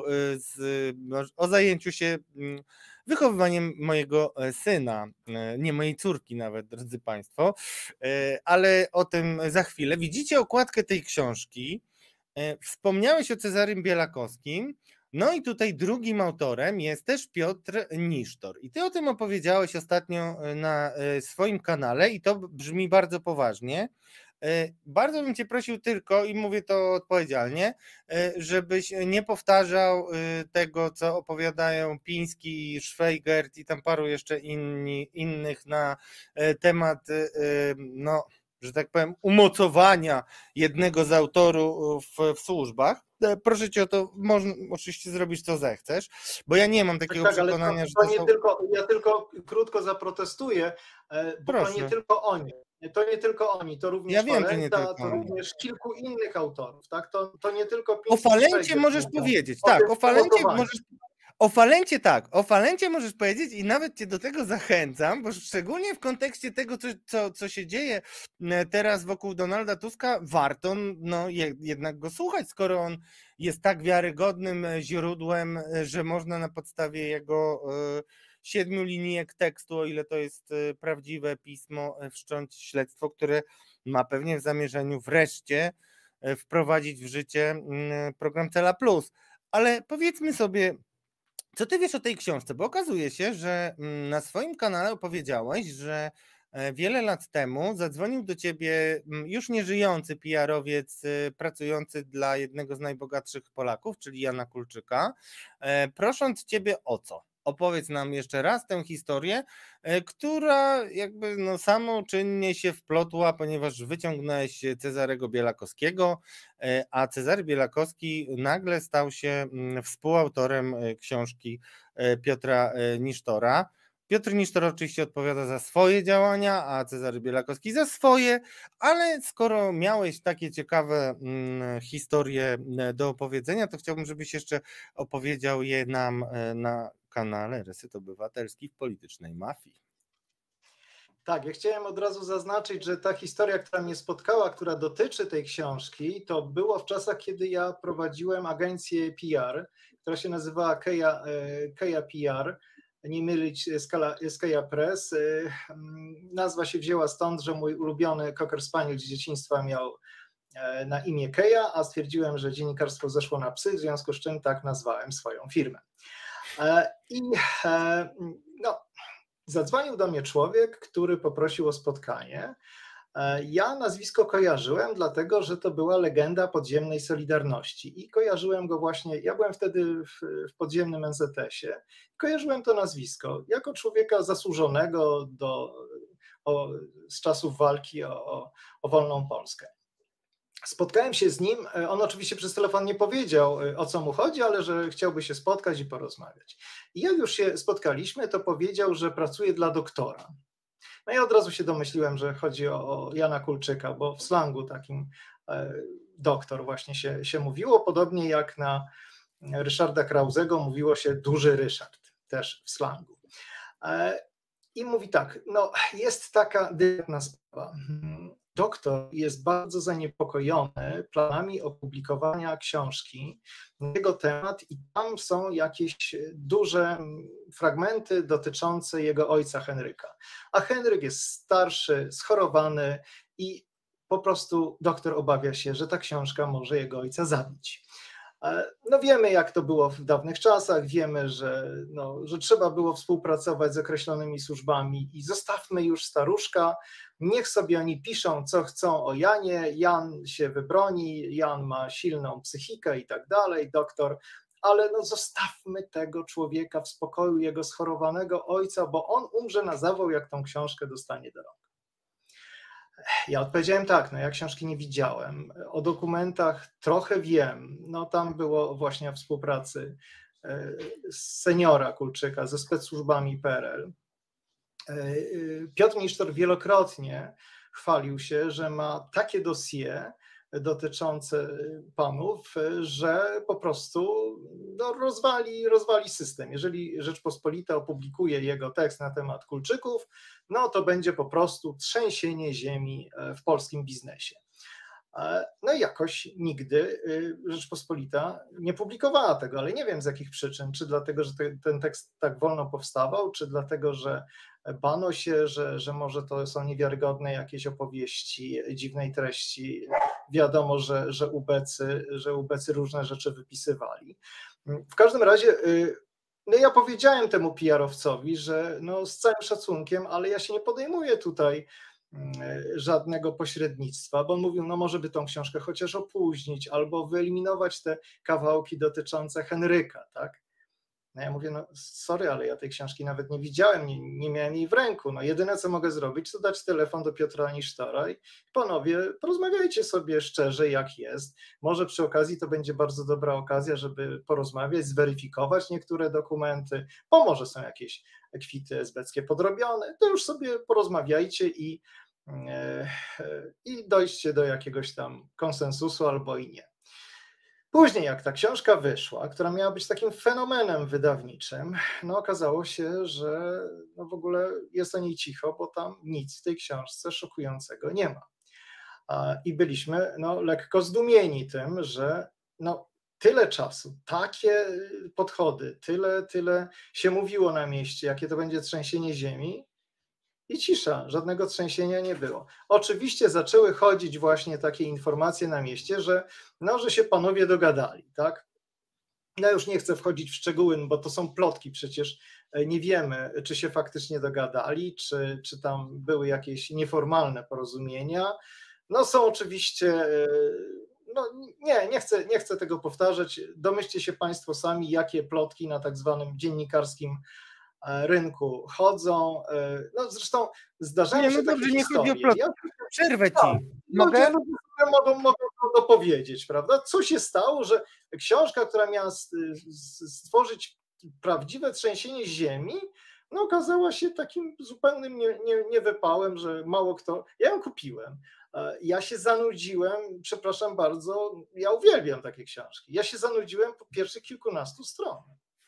o zajęciu się wychowywaniem mojego syna, nie mojej córki nawet, drodzy Państwo, ale o tym za chwilę. Widzicie okładkę tej książki, wspomniałeś o Cezarym Bielakowskim, no i tutaj drugim autorem jest też Piotr Nisztor i ty o tym opowiedziałeś ostatnio na swoim kanale i to brzmi bardzo poważnie. Bardzo bym cię prosił tylko, i mówię to odpowiedzialnie, żebyś nie powtarzał tego, co opowiadają Piński, Szwajgert i tam paru jeszcze innych na temat, no, że tak powiem, umocowania jednego z autorów w służbach. Proszę cię o to, można oczywiście zrobić co zechcesz, bo ja nie mam takiego przekonania, ale że to nie są... tylko, ja tylko krótko zaprotestuję, bo Proszę. to nie tylko oni. To nie tylko oni, to również ja wiem, Falenta, że nie tylko to również kilku innych autorów, tak? To nie tylko o Falencie możesz powiedzieć, tak, o Falencie możesz powiedzieć i nawet cię do tego zachęcam, bo szczególnie w kontekście tego, co się dzieje teraz wokół Donalda Tuska, warto jednak go słuchać, skoro on jest tak wiarygodnym źródłem, że można na podstawie jego 7 linijek tekstu, o ile to jest prawdziwe pismo, wszcząć śledztwo, które ma pewnie w zamierzeniu wreszcie wprowadzić w życie program Cela Plus. Ale powiedzmy sobie, co ty wiesz o tej książce? Bo okazuje się, że na swoim kanale opowiedziałeś, że wiele lat temu zadzwonił do ciebie już nieżyjący PR-owiec pracujący dla jednego z najbogatszych Polaków, czyli Jana Kulczyka, prosząc ciebie o co? Opowiedz nam jeszcze raz tę historię, która jakby samoczynnie się wplotła, ponieważ wyciągnąłeś Cezarego Bielakowskiego, a Cezary Bielakowski nagle stał się współautorem książki Piotra Nisztora. Piotr Nisztor oczywiście odpowiada za swoje działania, a Cezary Bielakowski za swoje, ale skoro miałeś takie ciekawe historie do opowiedzenia, to chciałbym, żebyś jeszcze opowiedział je nam na kanale Reset Obywatelski w politycznej mafii. Tak, ja chciałem od razu zaznaczyć, że ta historia, która mnie spotkała, która dotyczy tej książki, to było w czasach, kiedy ja prowadziłem agencję PR, która się nazywała Keja PR, nie mylić z Keja Press. Nazwa się wzięła stąd, że mój ulubiony Cocker Spaniel z dzieciństwa miał na imię Keja, a stwierdziłem, że dziennikarstwo zeszło na psy, w związku z czym tak nazwałem swoją firmę. I zadzwonił do mnie człowiek, który poprosił o spotkanie. Ja nazwisko kojarzyłem, dlatego że to była legenda podziemnej Solidarności i kojarzyłem go właśnie, ja byłem wtedy w podziemnym NZS-ie, kojarzyłem to nazwisko jako człowieka zasłużonego z czasów walki o wolną Polskę. Spotkałem się z nim, on oczywiście przez telefon nie powiedział, o co mu chodzi, ale że chciałby się spotkać i porozmawiać. I jak już się spotkaliśmy, to powiedział, że pracuje dla doktora. No i od razu się domyśliłem, że chodzi o Jana Kulczyka, bo w slangu takim doktor właśnie się mówiło, podobnie jak na Ryszarda Krauzego mówiło się duży Ryszard, też w slangu. I mówi tak, jest taka delikatna sprawa. Doktor jest bardzo zaniepokojony planami opublikowania książki na jego temat i tam są jakieś duże fragmenty dotyczące jego ojca Henryka. A Henryk jest starszy, schorowany i po prostu doktor obawia się, że ta książka może jego ojca zabić. Wiemy, jak to było w dawnych czasach, wiemy, że trzeba było współpracować z określonymi służbami i zostawmy już staruszka, niech sobie oni piszą, co chcą o Janie, Jan się wybroni, Jan ma silną psychikę i tak dalej, doktor, ale zostawmy tego człowieka w spokoju, jego schorowanego ojca, bo on umrze na zawał, jak tą książkę dostanie do rąk. Ja odpowiedziałem tak, ja książki nie widziałem, o dokumentach trochę wiem, tam było właśnie o współpracy seniora Kulczyka ze specsłużbami PRL. Piotr Nisztor wielokrotnie chwalił się, że ma takie dossier, dotyczące panów, że po prostu no, rozwali system. Jeżeli Rzeczpospolita opublikuje jego tekst na temat kulczyków, no to będzie po prostu trzęsienie ziemi w polskim biznesie. No i jakoś nigdy Rzeczpospolita nie publikowała tego, ale nie wiem z jakich przyczyn, czy dlatego, że ten tekst tak wolno powstawał, czy dlatego, że bano się, że może to są niewiarygodne jakieś opowieści dziwnej treści. Wiadomo, że ubecy różne rzeczy wypisywali. W każdym razie no ja powiedziałem temu PR-owcowi, że no z całym szacunkiem, ale ja się nie podejmuję tutaj żadnego pośrednictwa, bo on mówił, no może by tą książkę chociaż opóźnić albo wyeliminować te kawałki dotyczące Henryka, tak? No ja mówię, no sorry, ale ja tej książki nawet nie widziałem, nie miałem jej w ręku, no jedyne co mogę zrobić, to dać telefon do Piotra Nisztora i panowie, porozmawiajcie sobie szczerze jak jest, może przy okazji to będzie bardzo dobra okazja, żeby porozmawiać, zweryfikować niektóre dokumenty, bo może są jakieś kwity esbeckie podrobione, to już sobie porozmawiajcie i dojście do jakiegoś tam konsensusu albo i nie. Później jak ta książka wyszła, która miała być takim fenomenem wydawniczym, no okazało się, że no w ogóle jest o niej cicho, bo tam nic w tej książce szokującego nie ma. I byliśmy no, lekko zdumieni tym, że no, tyle czasu, takie podchody, tyle się mówiło na mieście, jakie to będzie trzęsienie ziemi, i cisza, żadnego trzęsienia nie było. Oczywiście zaczęły chodzić właśnie takie informacje na mieście, że się panowie dogadali, tak? Ja już nie chcę wchodzić w szczegóły, bo to są plotki, przecież nie wiemy, czy się faktycznie dogadali, czy tam były jakieś nieformalne porozumienia. No są oczywiście, no nie chcę tego powtarzać, domyślcie się państwo sami, jakie plotki na tak zwanym dziennikarskim rynku chodzą. No zresztą zdarzają się takie historie. Przerwę ci. Mogę? Ludzie mogą to powiedzieć, prawda? Co się stało, że książka, która miała stworzyć prawdziwe trzęsienie ziemi, no okazała się takim zupełnym niewypałem, że mało kto... Ja ją kupiłem. Ja się zanudziłem, przepraszam bardzo, ja uwielbiam takie książki. Ja się zanudziłem po pierwszych kilkunastu stronach.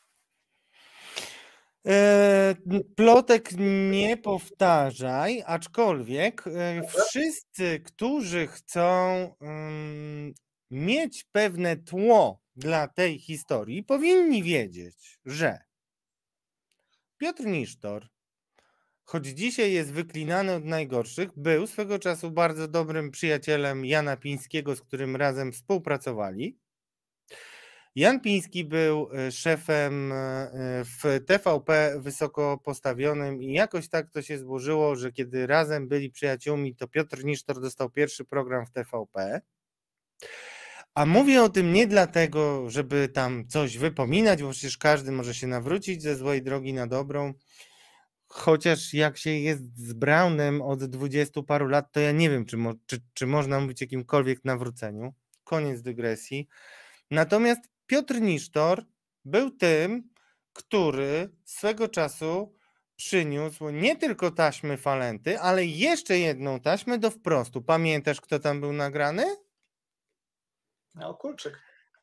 Plotek nie powtarzaj, aczkolwiek wszyscy, którzy chcą mieć pewne tło dla tej historii, powinni wiedzieć, że Piotr Nisztor, choć dzisiaj jest wyklinany od najgorszych, był swego czasu bardzo dobrym przyjacielem Jana Pińskiego, z którym razem współpracowali. Jan Piński był szefem w TVP wysoko postawionym i jakoś tak to się złożyło, że kiedy razem byli przyjaciółmi, to Piotr Nisztor dostał pierwszy program w TVP. A mówię o tym nie dlatego, żeby tam coś wypominać, bo przecież każdy może się nawrócić ze złej drogi na dobrą. Chociaż jak się jest z Braunem od 20 paru lat, to ja nie wiem, czy można mówić o jakimkolwiek nawróceniu. Koniec dygresji. Natomiast Piotr Nisztor był tym, który swego czasu przyniósł nie tylko taśmy Falenty, ale jeszcze jedną taśmę do Wprostu. Pamiętasz, kto tam był nagrany? No, Kulczyk.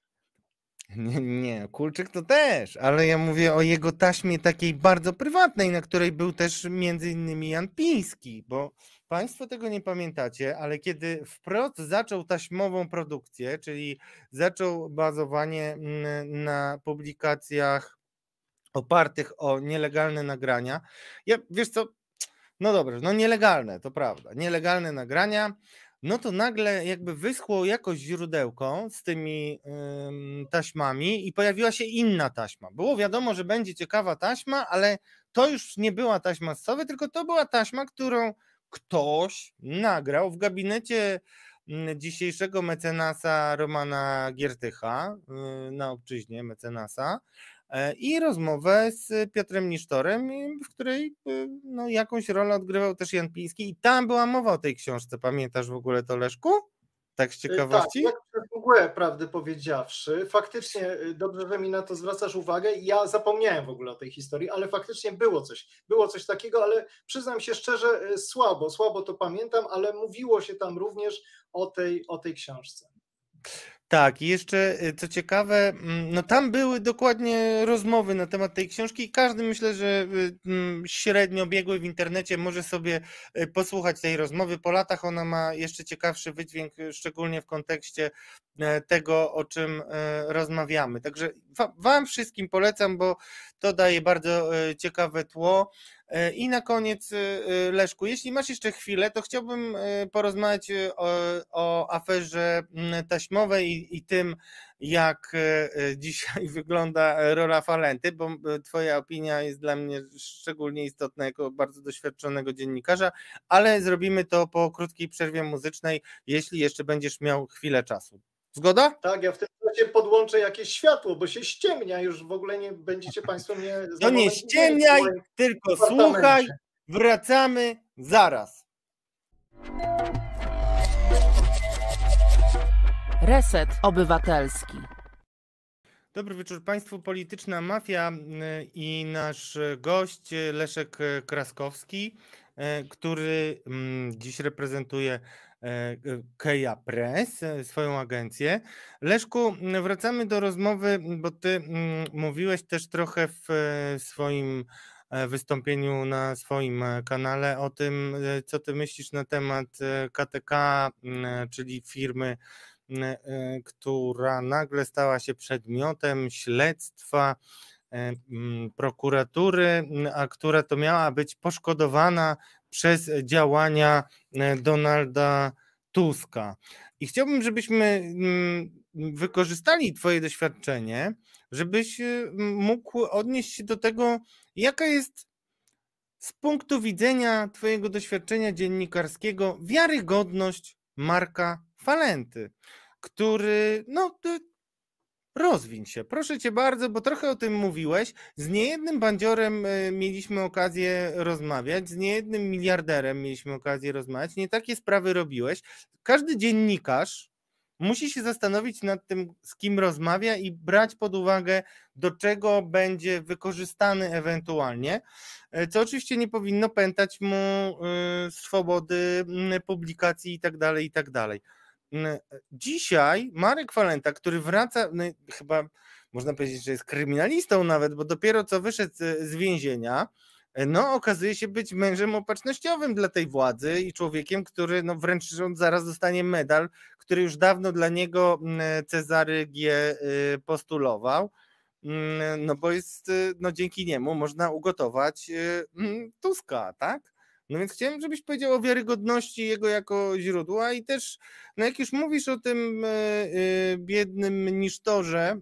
Nie, Kulczyk to też, ale ja mówię o jego taśmie takiej bardzo prywatnej, na której był też między innymi Jan Piński, bo państwo tego nie pamiętacie, ale kiedy Wprost zaczął taśmową produkcję, czyli zaczął bazowanie na publikacjach opartych o nielegalne nagrania, wiesz co, no dobrze, no nielegalne, to prawda, nielegalne nagrania, no to nagle jakby wyschło jakoś źródełko z tymi taśmami i pojawiła się inna taśma. Było wiadomo, że będzie ciekawa taśma, ale to już nie była taśma z Sowy, tylko to była taśma, którą ktoś nagrał w gabinecie dzisiejszego mecenasa Romana Giertycha na obczyźnie mecenasa i rozmowę z Piotrem Nisztorem, w której no, jakąś rolę odgrywał też Jan Piński i tam była mowa o tej książce. Pamiętasz w ogóle to, Leszku? Tak z Tak, ciekawości? jak przez mgłę, prawdę powiedziawszy. Faktycznie dobrze, że mi na to zwracasz uwagę. Ja zapomniałem w ogóle o tej historii, ale faktycznie było coś takiego, ale przyznam się szczerze, słabo to pamiętam, ale mówiło się tam również o tej książce. Tak, i jeszcze co ciekawe, no tam były dokładnie rozmowy na temat tej książki i każdy, myślę, że średnio biegły w internecie może sobie posłuchać tej rozmowy. Po latach ona ma jeszcze ciekawszy wydźwięk, szczególnie w kontekście tego, o czym rozmawiamy. Także wam wszystkim polecam, bo to daje bardzo ciekawe tło. I na koniec, Leszku, jeśli masz jeszcze chwilę, to chciałbym porozmawiać o aferze taśmowej i tym, jak dzisiaj wygląda rola Falenty, bo twoja opinia jest dla mnie szczególnie istotna jako bardzo doświadczonego dziennikarza, ale zrobimy to po krótkiej przerwie muzycznej, jeśli jeszcze będziesz miał chwilę czasu. Zgoda? Tak, ja w tym czasie podłączę jakieś światło, bo się ściemnia, już w ogóle nie będziecie Państwo mnie za To nie moment widzieli w ściemniaj, moim tylko apartamencie. słuchaj, wracamy zaraz. Reset Obywatelski. Dobry wieczór Państwu. Polityczna Mafia i nasz gość Leszek Kraskowski, który dziś reprezentuje Keja Press, swoją agencję. Leszku, wracamy do rozmowy, bo ty mówiłeś też trochę w swoim wystąpieniu na swoim kanale o tym, co ty myślisz na temat KTK, czyli firmy, która nagle stała się przedmiotem śledztwa prokuratury, a która to miała być poszkodowana przez działania Donalda Tuska. I chciałbym, żebyśmy wykorzystali twoje doświadczenie, żebyś mógł odnieść się do tego, jaka jest z punktu widzenia twojego doświadczenia dziennikarskiego wiarygodność Marka Falenty, który, rozwiń się, proszę cię bardzo, bo trochę o tym mówiłeś. Z niejednym bandziorem mieliśmy okazję rozmawiać, z niejednym miliarderem mieliśmy okazję rozmawiać. Nie takie sprawy robiłeś. Każdy dziennikarz musi się zastanowić nad tym, z kim rozmawia i brać pod uwagę, do czego będzie wykorzystany ewentualnie, co oczywiście nie powinno pętać mu swobody publikacji i tak dalej, i tak dalej. Dzisiaj Marek Falenta, który wraca, chyba można powiedzieć, że jest kryminalistą nawet, bo dopiero co wyszedł z więzienia, okazuje się być mężem opatrznościowym dla tej władzy i człowiekiem, który wręcz on zaraz dostanie medal, który już dawno dla niego Cezary G. postulował, bo jest, dzięki niemu można ugotować Tuska, tak? No więc chciałem, żebyś powiedział o wiarygodności jego jako źródła i też, jak już mówisz o tym biednym nisztorze,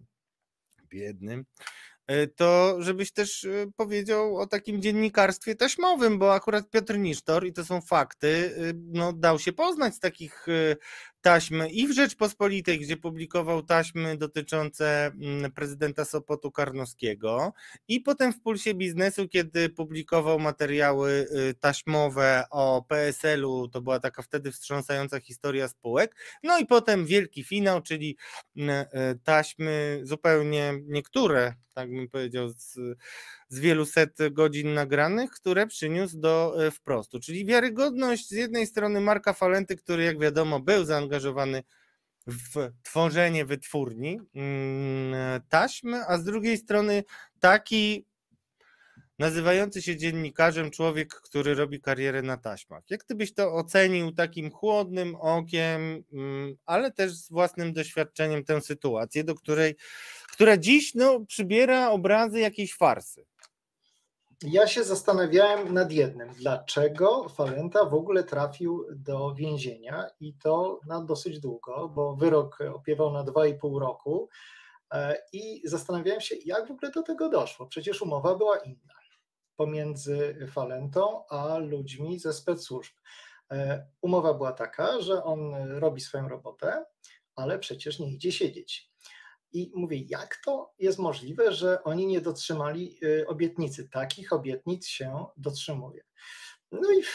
to żebyś też powiedział o takim dziennikarstwie taśmowym, bo akurat Piotr Nisztor, i to są fakty, dał się poznać z takich taśm i w Rzeczpospolitej, gdzie publikował taśmy dotyczące prezydenta Sopotu Karnowskiego, i potem w Pulsie Biznesu, kiedy publikował materiały taśmowe o PSL-u, to była taka wtedy wstrząsająca historia spółek, no i potem wielki finał, czyli taśmy zupełnie niektóre, tak bym powiedział, z wielu set godzin nagranych, które przyniósł do Wprostu. Czyli wiarygodność z jednej strony Marka Falenty, który jak wiadomo był zaangażowany w tworzenie wytwórni taśmy, a z drugiej strony taki nazywający się dziennikarzem człowiek, który robi karierę na taśmach. Jak ty byś to ocenił takim chłodnym okiem, ale też z własnym doświadczeniem tę sytuację, która dziś przybiera obrazy jakiejś farsy? Ja się zastanawiałem nad jednym, dlaczego Falenta w ogóle trafił do więzienia i to na dosyć długo, bo wyrok opiewał na 2,5 roku i zastanawiałem się, jak w ogóle do tego doszło. Przecież umowa była inna pomiędzy Falentą a ludźmi ze specsłużb. Umowa była taka, że on robi swoją robotę, ale przecież nie idzie siedzieć. I mówię, jak to jest możliwe, że oni nie dotrzymali obietnicy? Takich obietnic się dotrzymuje. No i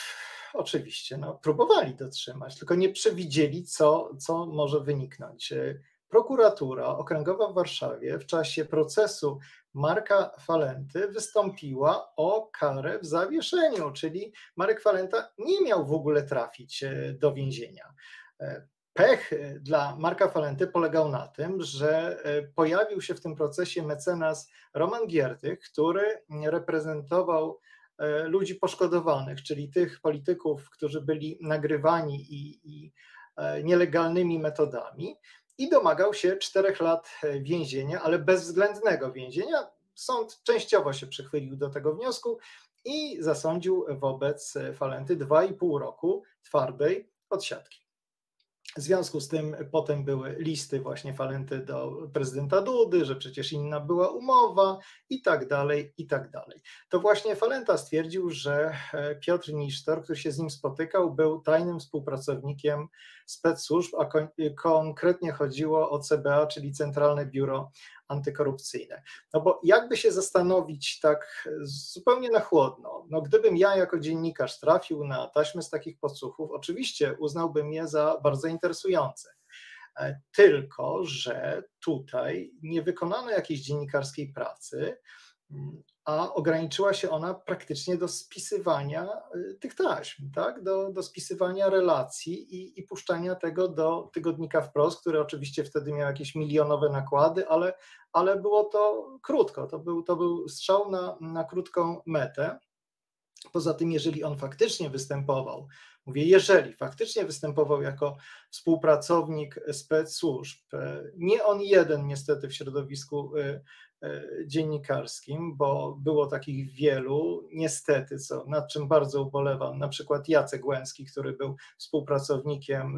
oczywiście, próbowali dotrzymać, tylko nie przewidzieli, co może wyniknąć. Prokuratura okręgowa w Warszawie w czasie procesu Marka Falenty wystąpiła o karę w zawieszeniu, czyli Marek Falenta nie miał w ogóle trafić do więzienia. Pech dla Marka Falenty polegał na tym, że pojawił się w tym procesie mecenas Roman Giertych, który reprezentował ludzi poszkodowanych, czyli tych polityków, którzy byli nagrywani i nielegalnymi metodami, i domagał się 4 lat więzienia, ale bezwzględnego więzienia. Sąd częściowo się przychylił do tego wniosku i zasądził wobec Falenty 2,5 roku twardej odsiadki. W związku z tym potem były listy właśnie Falenty do prezydenta Dudy, że przecież inna była umowa i tak dalej, i tak dalej. To właśnie Falenta stwierdził, że Piotr Nisztor, który się z nim spotykał, był tajnym współpracownikiem specsłużb, a konkretnie chodziło o CBA, czyli Centralne Biuro Antykorupcyjne. Bo jakby się zastanowić tak zupełnie na chłodno, gdybym ja jako dziennikarz trafił na taśmy z takich podsłuchów, oczywiście uznałbym je za bardzo interesujące. Tylko że tutaj nie wykonano jakiejś dziennikarskiej pracy, a ograniczyła się ona praktycznie do spisywania tych taśm, tak? do spisywania relacji i puszczania tego do tygodnika Wprost, który oczywiście wtedy miał jakieś milionowe nakłady, ale było to krótko, to był strzał na krótką metę. Poza tym, jeżeli on faktycznie występował, jeżeli faktycznie występował jako współpracownik specsłużb, nie on jeden niestety w środowisku dziennikarskim, bo było takich wielu, niestety, nad czym bardzo ubolewam, na przykład Jacek Łęcki, który był współpracownikiem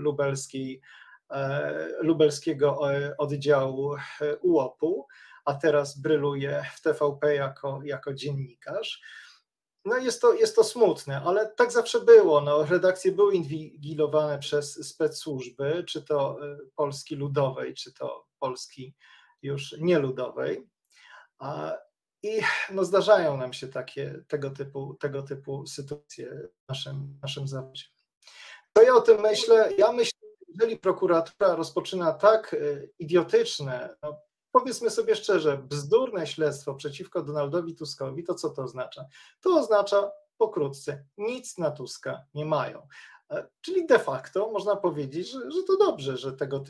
lubelskiego oddziału UOP-u, a teraz bryluje w TVP jako dziennikarz. Jest to smutne, ale tak zawsze było. Redakcje były inwigilowane przez specsłużby, czy to Polski Ludowej, czy to Polski już nieludowej. I zdarzają nam się tego typu sytuacje w naszym zawodzie. To ja o tym myślę. Ja myślę, że jeżeli prokuratura rozpoczyna tak idiotyczne, powiedzmy sobie szczerze, bzdurne śledztwo przeciwko Donaldowi Tuskowi, to co to oznacza? To oznacza pokrótce, nic na Tuska nie mają. Czyli de facto można powiedzieć, że to dobrze, że tego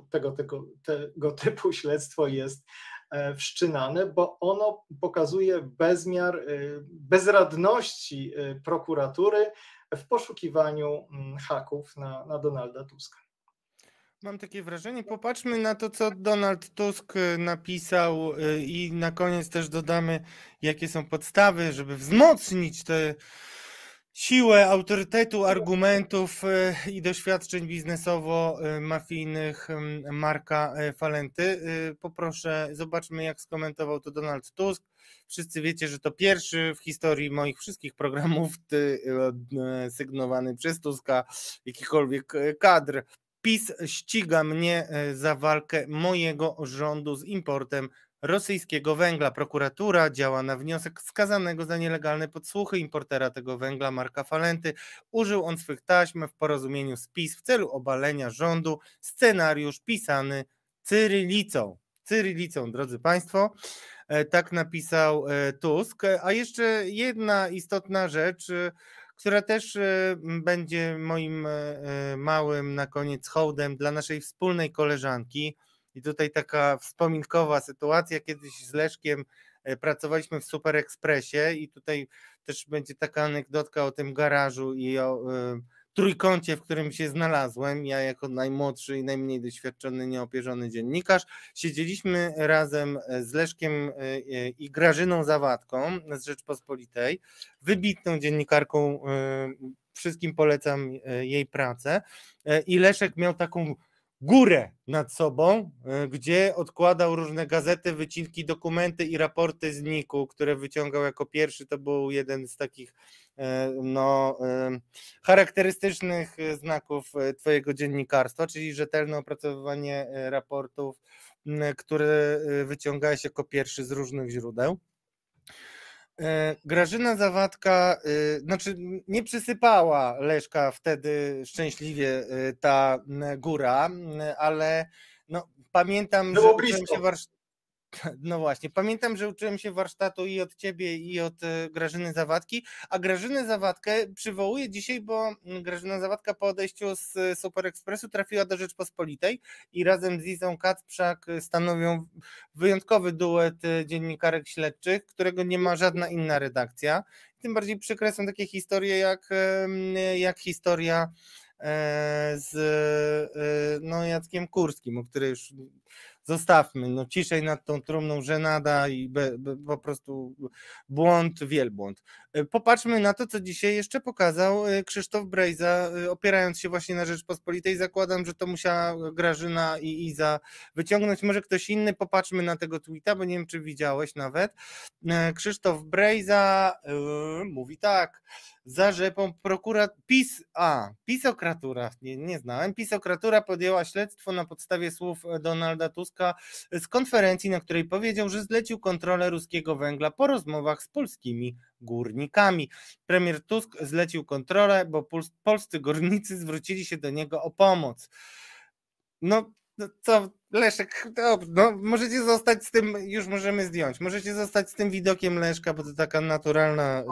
typu śledztwo jest wszczynane, bo ono pokazuje bezmiar bezradności prokuratury w poszukiwaniu haków na Donalda Tuska. Mam takie wrażenie, popatrzmy na to, co Donald Tusk napisał i na koniec też dodamy, jakie są podstawy, żeby wzmocnić tę siłę autorytetu, argumentów i doświadczeń biznesowo-mafijnych Marka Falenty. Poproszę, zobaczmy, jak skomentował to Donald Tusk. Wszyscy wiecie, że to pierwszy w historii moich wszystkich programów sygnowany przez Tuska jakikolwiek kadr. PiS ściga mnie za walkę mojego rządu z importem rosyjskiego węgla. Prokuratura działa na wniosek skazanego za nielegalne podsłuchy importera tego węgla Marka Falenty. Użył on swych taśm w porozumieniu z PiS w celu obalenia rządu. Scenariusz pisany cyrylicą. Cyrylicą, drodzy Państwo. Tak napisał Tusk. A jeszcze jedna istotna rzecz, która też będzie moim małym na koniec hołdem dla naszej wspólnej koleżanki. I tutaj taka wspominkowa sytuacja, kiedyś z Leszkiem pracowaliśmy w Super Expressie i tutaj też będzie taka anegdotka o tym garażu i o trójkącie, w którym się znalazłem. Ja jako najmłodszy i najmniej doświadczony, nieopierzony dziennikarz siedzieliśmy razem z Leszkiem i Grażyną Zawadką z Rzeczpospolitej, wybitną dziennikarką, wszystkim polecam jej pracę, i Leszek miał taką górę nad sobą, gdzie odkładał różne gazety, wycinki, dokumenty i raporty z NIK-u, które wyciągał jako pierwszy. To był jeden z takich charakterystycznych znaków twojego dziennikarstwa, czyli rzetelne opracowywanie raportów, które wyciągałeś jako pierwszy z różnych źródeł. Grażyna Zawadka, znaczy nie przysypała Leszka wtedy szczęśliwie ta góra, ale no, pamiętam, że Było uczyłem się blisko. No właśnie, pamiętam, że uczyłem się warsztatu i od ciebie, i od Grażyny Zawadki, a Grażynę Zawadkę przywołuję dzisiaj, bo Grażyna Zawadka po odejściu z Super Expressu trafiła do Rzeczpospolitej i razem z Izą Kacprzak stanowią wyjątkowy duet dziennikarek śledczych, którego nie ma żadna inna redakcja. Tym bardziej przykre są takie historie jak historia z no, Jackiem Kurskim, o której już zostawmy, no ciszej nad tą trumną, żenada i po prostu błąd, wielbłąd. Popatrzmy na to, co dzisiaj jeszcze pokazał Krzysztof Brejza, opierając się właśnie na Rzeczpospolitej. Zakładam, że to musiała Grażyna i Iza wyciągnąć, może ktoś inny. Popatrzmy na tego tweeta, bo nie wiem, czy widziałeś nawet. Krzysztof Brejza mówi tak: za rzepą pisokratura, nie znałem, pisokratura podjęła śledztwo na podstawie słów Donalda Tuska z konferencji, na której powiedział, że zlecił kontrolę ruskiego węgla po rozmowach z polskimi górnikami. Premier Tusk zlecił kontrolę, bo polscy górnicy zwrócili się do niego o pomoc. No co, Leszek, no, możecie zostać z tym, już możemy zdjąć, możecie zostać z tym widokiem Leszka, bo to taka naturalna...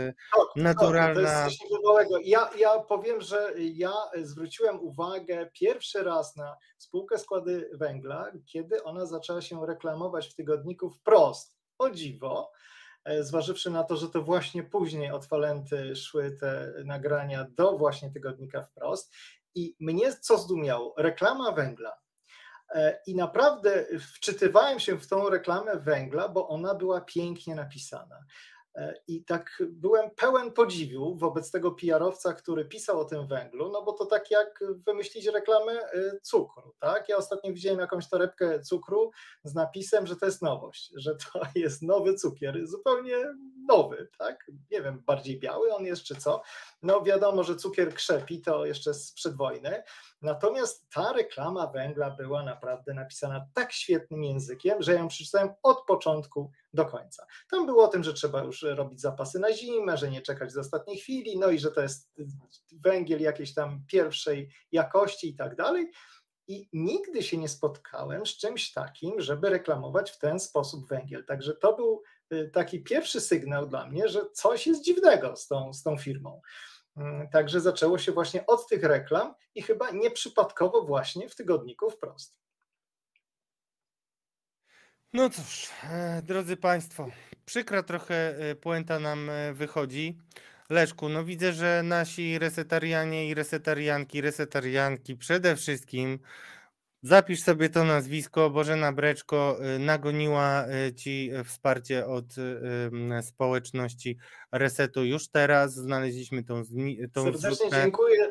To jest coś niebywałego. Ja powiem, że ja zwróciłem uwagę pierwszy raz na spółkę Składy Węgla, kiedy ona zaczęła się reklamować w tygodniku Wprost. O dziwo, zważywszy na to, że to właśnie później od Falenty szły te nagrania do właśnie tygodnika Wprost. I mnie co zdumiało? Reklama węgla. I naprawdę wczytywałem się w tą reklamę węgla, bo ona była pięknie napisana. I tak byłem pełen podziwu wobec tego PR-owca, który pisał o tym węglu, no bo to tak jak wymyślić reklamę cukru, tak? Ja ostatnio widziałem jakąś torebkę cukru z napisem, że to jest nowość, że to jest nowy cukier, zupełnie nowy, tak? Nie wiem, bardziej biały on jest czy co? No wiadomo, że cukier krzepi, to jeszcze sprzed wojny, natomiast ta reklama węgla była naprawdę napisana tak świetnym językiem, że ja ją przeczytałem od początku do końca. Tam było o tym, że trzeba już robić zapasy na zimę, że nie czekać do ostatniej chwili, no i że to jest węgiel jakiejś tam pierwszej jakości i tak dalej. I nigdy się nie spotkałem z czymś takim, żeby reklamować w ten sposób węgiel. Także to był taki pierwszy sygnał dla mnie, że coś jest dziwnego z tą firmą. Także zaczęło się właśnie od tych reklam i chyba nieprzypadkowo właśnie w tygodniku Wprost. No cóż, drodzy Państwo, przykra trochę puenta nam wychodzi. Leszku, no widzę, że nasi resetarianie i resetarianki przede wszystkim, zapisz sobie to nazwisko, Bożena Breczko nagoniła Ci wsparcie od społeczności Resetu już teraz, znaleźliśmy tą serdecznie zrzutkę. Dziękuję.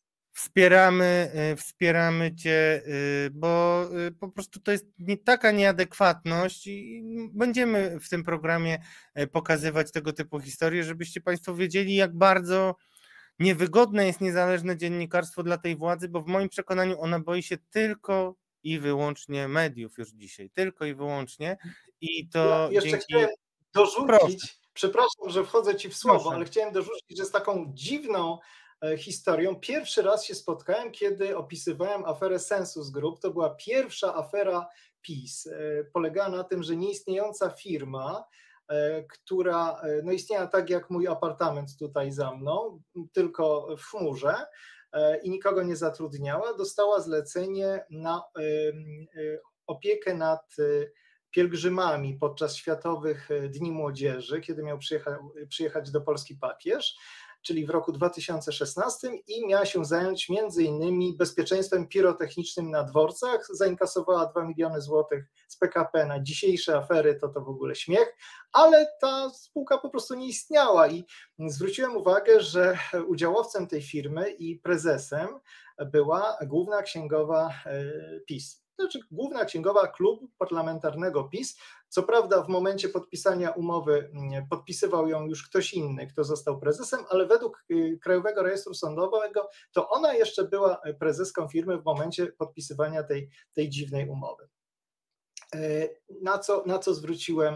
Wspieramy Cię, bo po prostu to jest taka nieadekwatność i będziemy w tym programie pokazywać tego typu historie, żebyście Państwo wiedzieli, jak bardzo niewygodne jest niezależne dziennikarstwo dla tej władzy, bo w moim przekonaniu ona boi się tylko i wyłącznie mediów już dzisiaj, tylko i wyłącznie. I to ja jeszcze chciałem dorzucić, przepraszam, że wchodzę Ci w słowo, ale chciałem dorzucić, że z taką dziwną historią pierwszy raz się spotkałem, kiedy opisywałem aferę Sensus Group. To była pierwsza afera PiS. Polegała na tym, że nieistniejąca firma, która no istniała tak jak mój apartament tutaj za mną, tylko w chmurze i nikogo nie zatrudniała, dostała zlecenie na opiekę nad pielgrzymami podczas Światowych Dni Młodzieży, kiedy miał przyjechać do Polski papież, czyli w roku 2016 i miała się zająć między innymi bezpieczeństwem pirotechnicznym na dworcach. Zainkasowała 2 miliony złotych z PKP na dzisiejsze afery, to w ogóle śmiech, ale ta spółka po prostu nie istniała i zwróciłem uwagę, że udziałowcem tej firmy i prezesem była główna księgowa PiS. Znaczy główna księgowa klubu parlamentarnego PiS. Co prawda w momencie podpisania umowy podpisywał ją już ktoś inny, kto został prezesem, ale według Krajowego Rejestru Sądowego to ona jeszcze była prezeską firmy w momencie podpisywania tej dziwnej umowy. Na co zwróciłem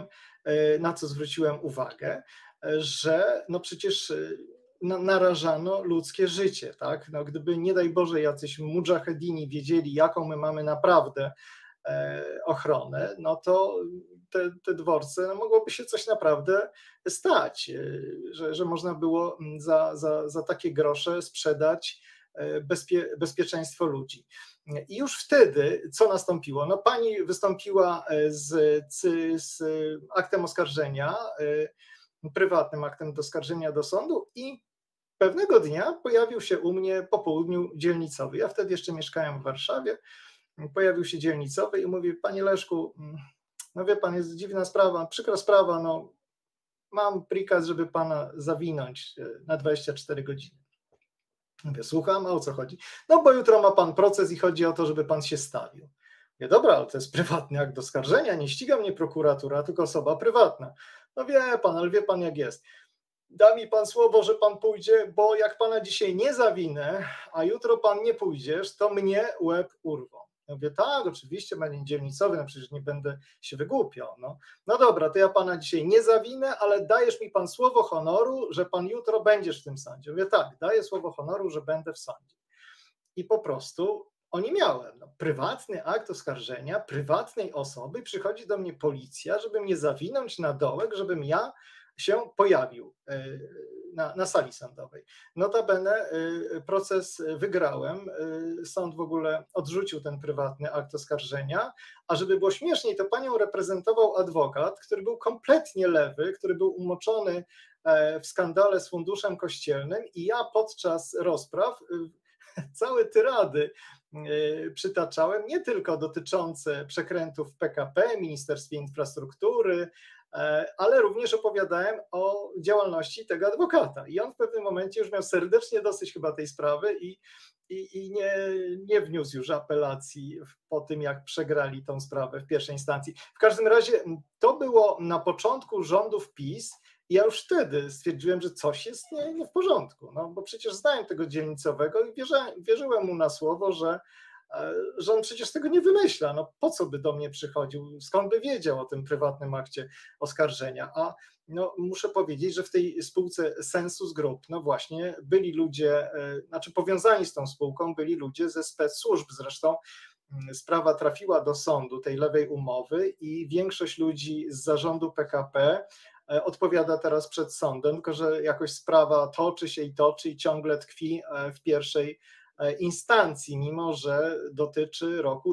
na co zwróciłem uwagę, że no przecież narażano ludzkie życie, tak? No gdyby nie daj Boże jacyś mudżahedini wiedzieli, jaką my mamy naprawdę ochronę, no to te dworce, no mogłoby się coś naprawdę stać, że można było za takie grosze sprzedać bezpieczeństwo ludzi. I już wtedy, co nastąpiło? No pani wystąpiła z aktem oskarżenia, prywatnym aktem oskarżenia do sądu i pewnego dnia pojawił się u mnie po południu dzielnicowy. Ja wtedy jeszcze mieszkałem w Warszawie. Pojawił się dzielnicowy i mówi: panie Leszku, no wie pan, jest dziwna sprawa, przykra sprawa, no mam prikaz, żeby pana zawinąć na 24 godziny. Mówię: słucham, a o co chodzi? No bo jutro ma pan proces i chodzi o to, żeby pan się stawił. Mówię: dobra, ale to jest prywatny akt oskarżenia, nie ściga mnie prokuratura, tylko osoba prywatna. No wie pan, ale wie pan jak jest. Da mi pan słowo, że pan pójdzie, bo jak pana dzisiaj nie zawinę, a jutro pan nie pójdziesz, to mnie łeb urwą. Ja mówię: tak, oczywiście, panie dzielnicowy, no przecież nie będę się wygłupiał. No dobra, to ja pana dzisiaj nie zawinę, ale dajesz mi pan słowo honoru, że pan jutro będziesz w tym sądzie. Ja mówię: tak, daję słowo honoru, że będę w sądzie. I po prostu oni miałem prywatny akt oskarżenia prywatnej osoby, przychodzi do mnie policja, żeby mnie zawinąć na dołek, żebym ja się pojawił na sali sądowej. Notabene proces wygrałem, sąd w ogóle odrzucił ten prywatny akt oskarżenia, a żeby było śmieszniej, to panią reprezentował adwokat, który był kompletnie lewy, który był umoczony w skandale z Funduszem Kościelnym i ja podczas rozpraw całe tyrady przytaczałem, nie tylko dotyczące przekrętów w PKP, Ministerstwie Infrastruktury, ale również opowiadałem o działalności tego adwokata. I on w pewnym momencie już miał serdecznie dosyć chyba tej sprawy i nie wniósł już apelacji po tym, jak przegrali tą sprawę w pierwszej instancji. W każdym razie to było na początku rządów PiS i ja już wtedy stwierdziłem, że coś jest nie w porządku, no bo przecież znałem tego dzielnicowego i wierzyłem mu na słowo, że on przecież tego nie wymyśla, no po co by do mnie przychodził, skąd by wiedział o tym prywatnym akcie oskarżenia, a no muszę powiedzieć, że w tej spółce Sensus Group, no właśnie byli ludzie, znaczy powiązani z tą spółką byli ludzie ze spec-służb, zresztą sprawa trafiła do sądu tej lewej umowy i większość ludzi z zarządu PKP odpowiada teraz przed sądem, tylko że jakoś sprawa toczy się i toczy i ciągle tkwi w pierwszej instancji, mimo że dotyczy roku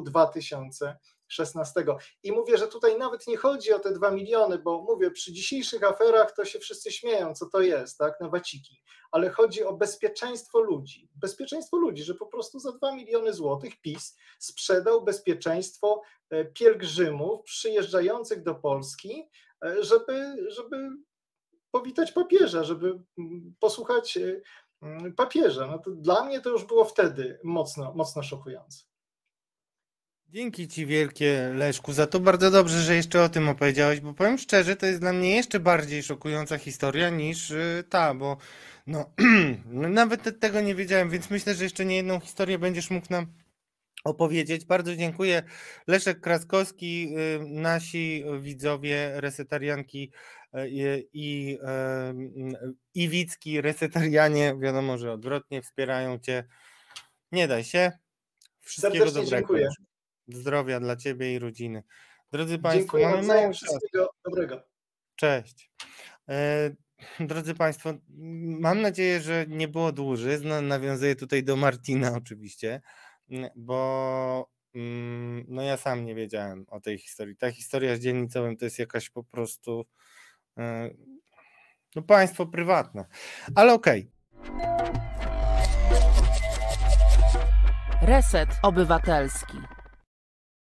2016. I mówię, że tutaj nawet nie chodzi o te 2 miliony, bo mówię, przy dzisiejszych aferach to się wszyscy śmieją, co to jest, tak, na waciki, ale chodzi o bezpieczeństwo ludzi, że po prostu za 2 miliony złotych PiS sprzedał bezpieczeństwo pielgrzymów przyjeżdżających do Polski, żeby powitać papieża, żeby posłuchać papieża. No to dla mnie to już było wtedy mocno szokujące. Dzięki ci wielkie, Leszku, za to bardzo dobrze, że jeszcze o tym opowiedziałeś, bo powiem szczerze, to jest dla mnie jeszcze bardziej szokująca historia niż ta, bo no, nawet tego nie wiedziałem, więc myślę, że jeszcze nie jedną historię będziesz mógł nam opowiedzieć. Bardzo dziękuję. Leszek Kraskowski, nasi widzowie, resetarianki i Wicki, resetarianie, wiadomo, że odwrotnie, wspierają cię. Nie daj się. Wszystkiego serdecznie dobrego. Dziękuję. Zdrowia dla ciebie i rodziny. Drodzy Państwo, dziękuję mamy mało czasu. Wszystkiego dobrego. Cześć. Drodzy Państwo, mam nadzieję, że nie było dłużej. Nawiązuję tutaj do Martina oczywiście, bo no ja sam nie wiedziałem o tej historii. Ta historia z dzielnicowym to jest jakaś po prostu no państwo prywatne, ale okej. Reset Obywatelski.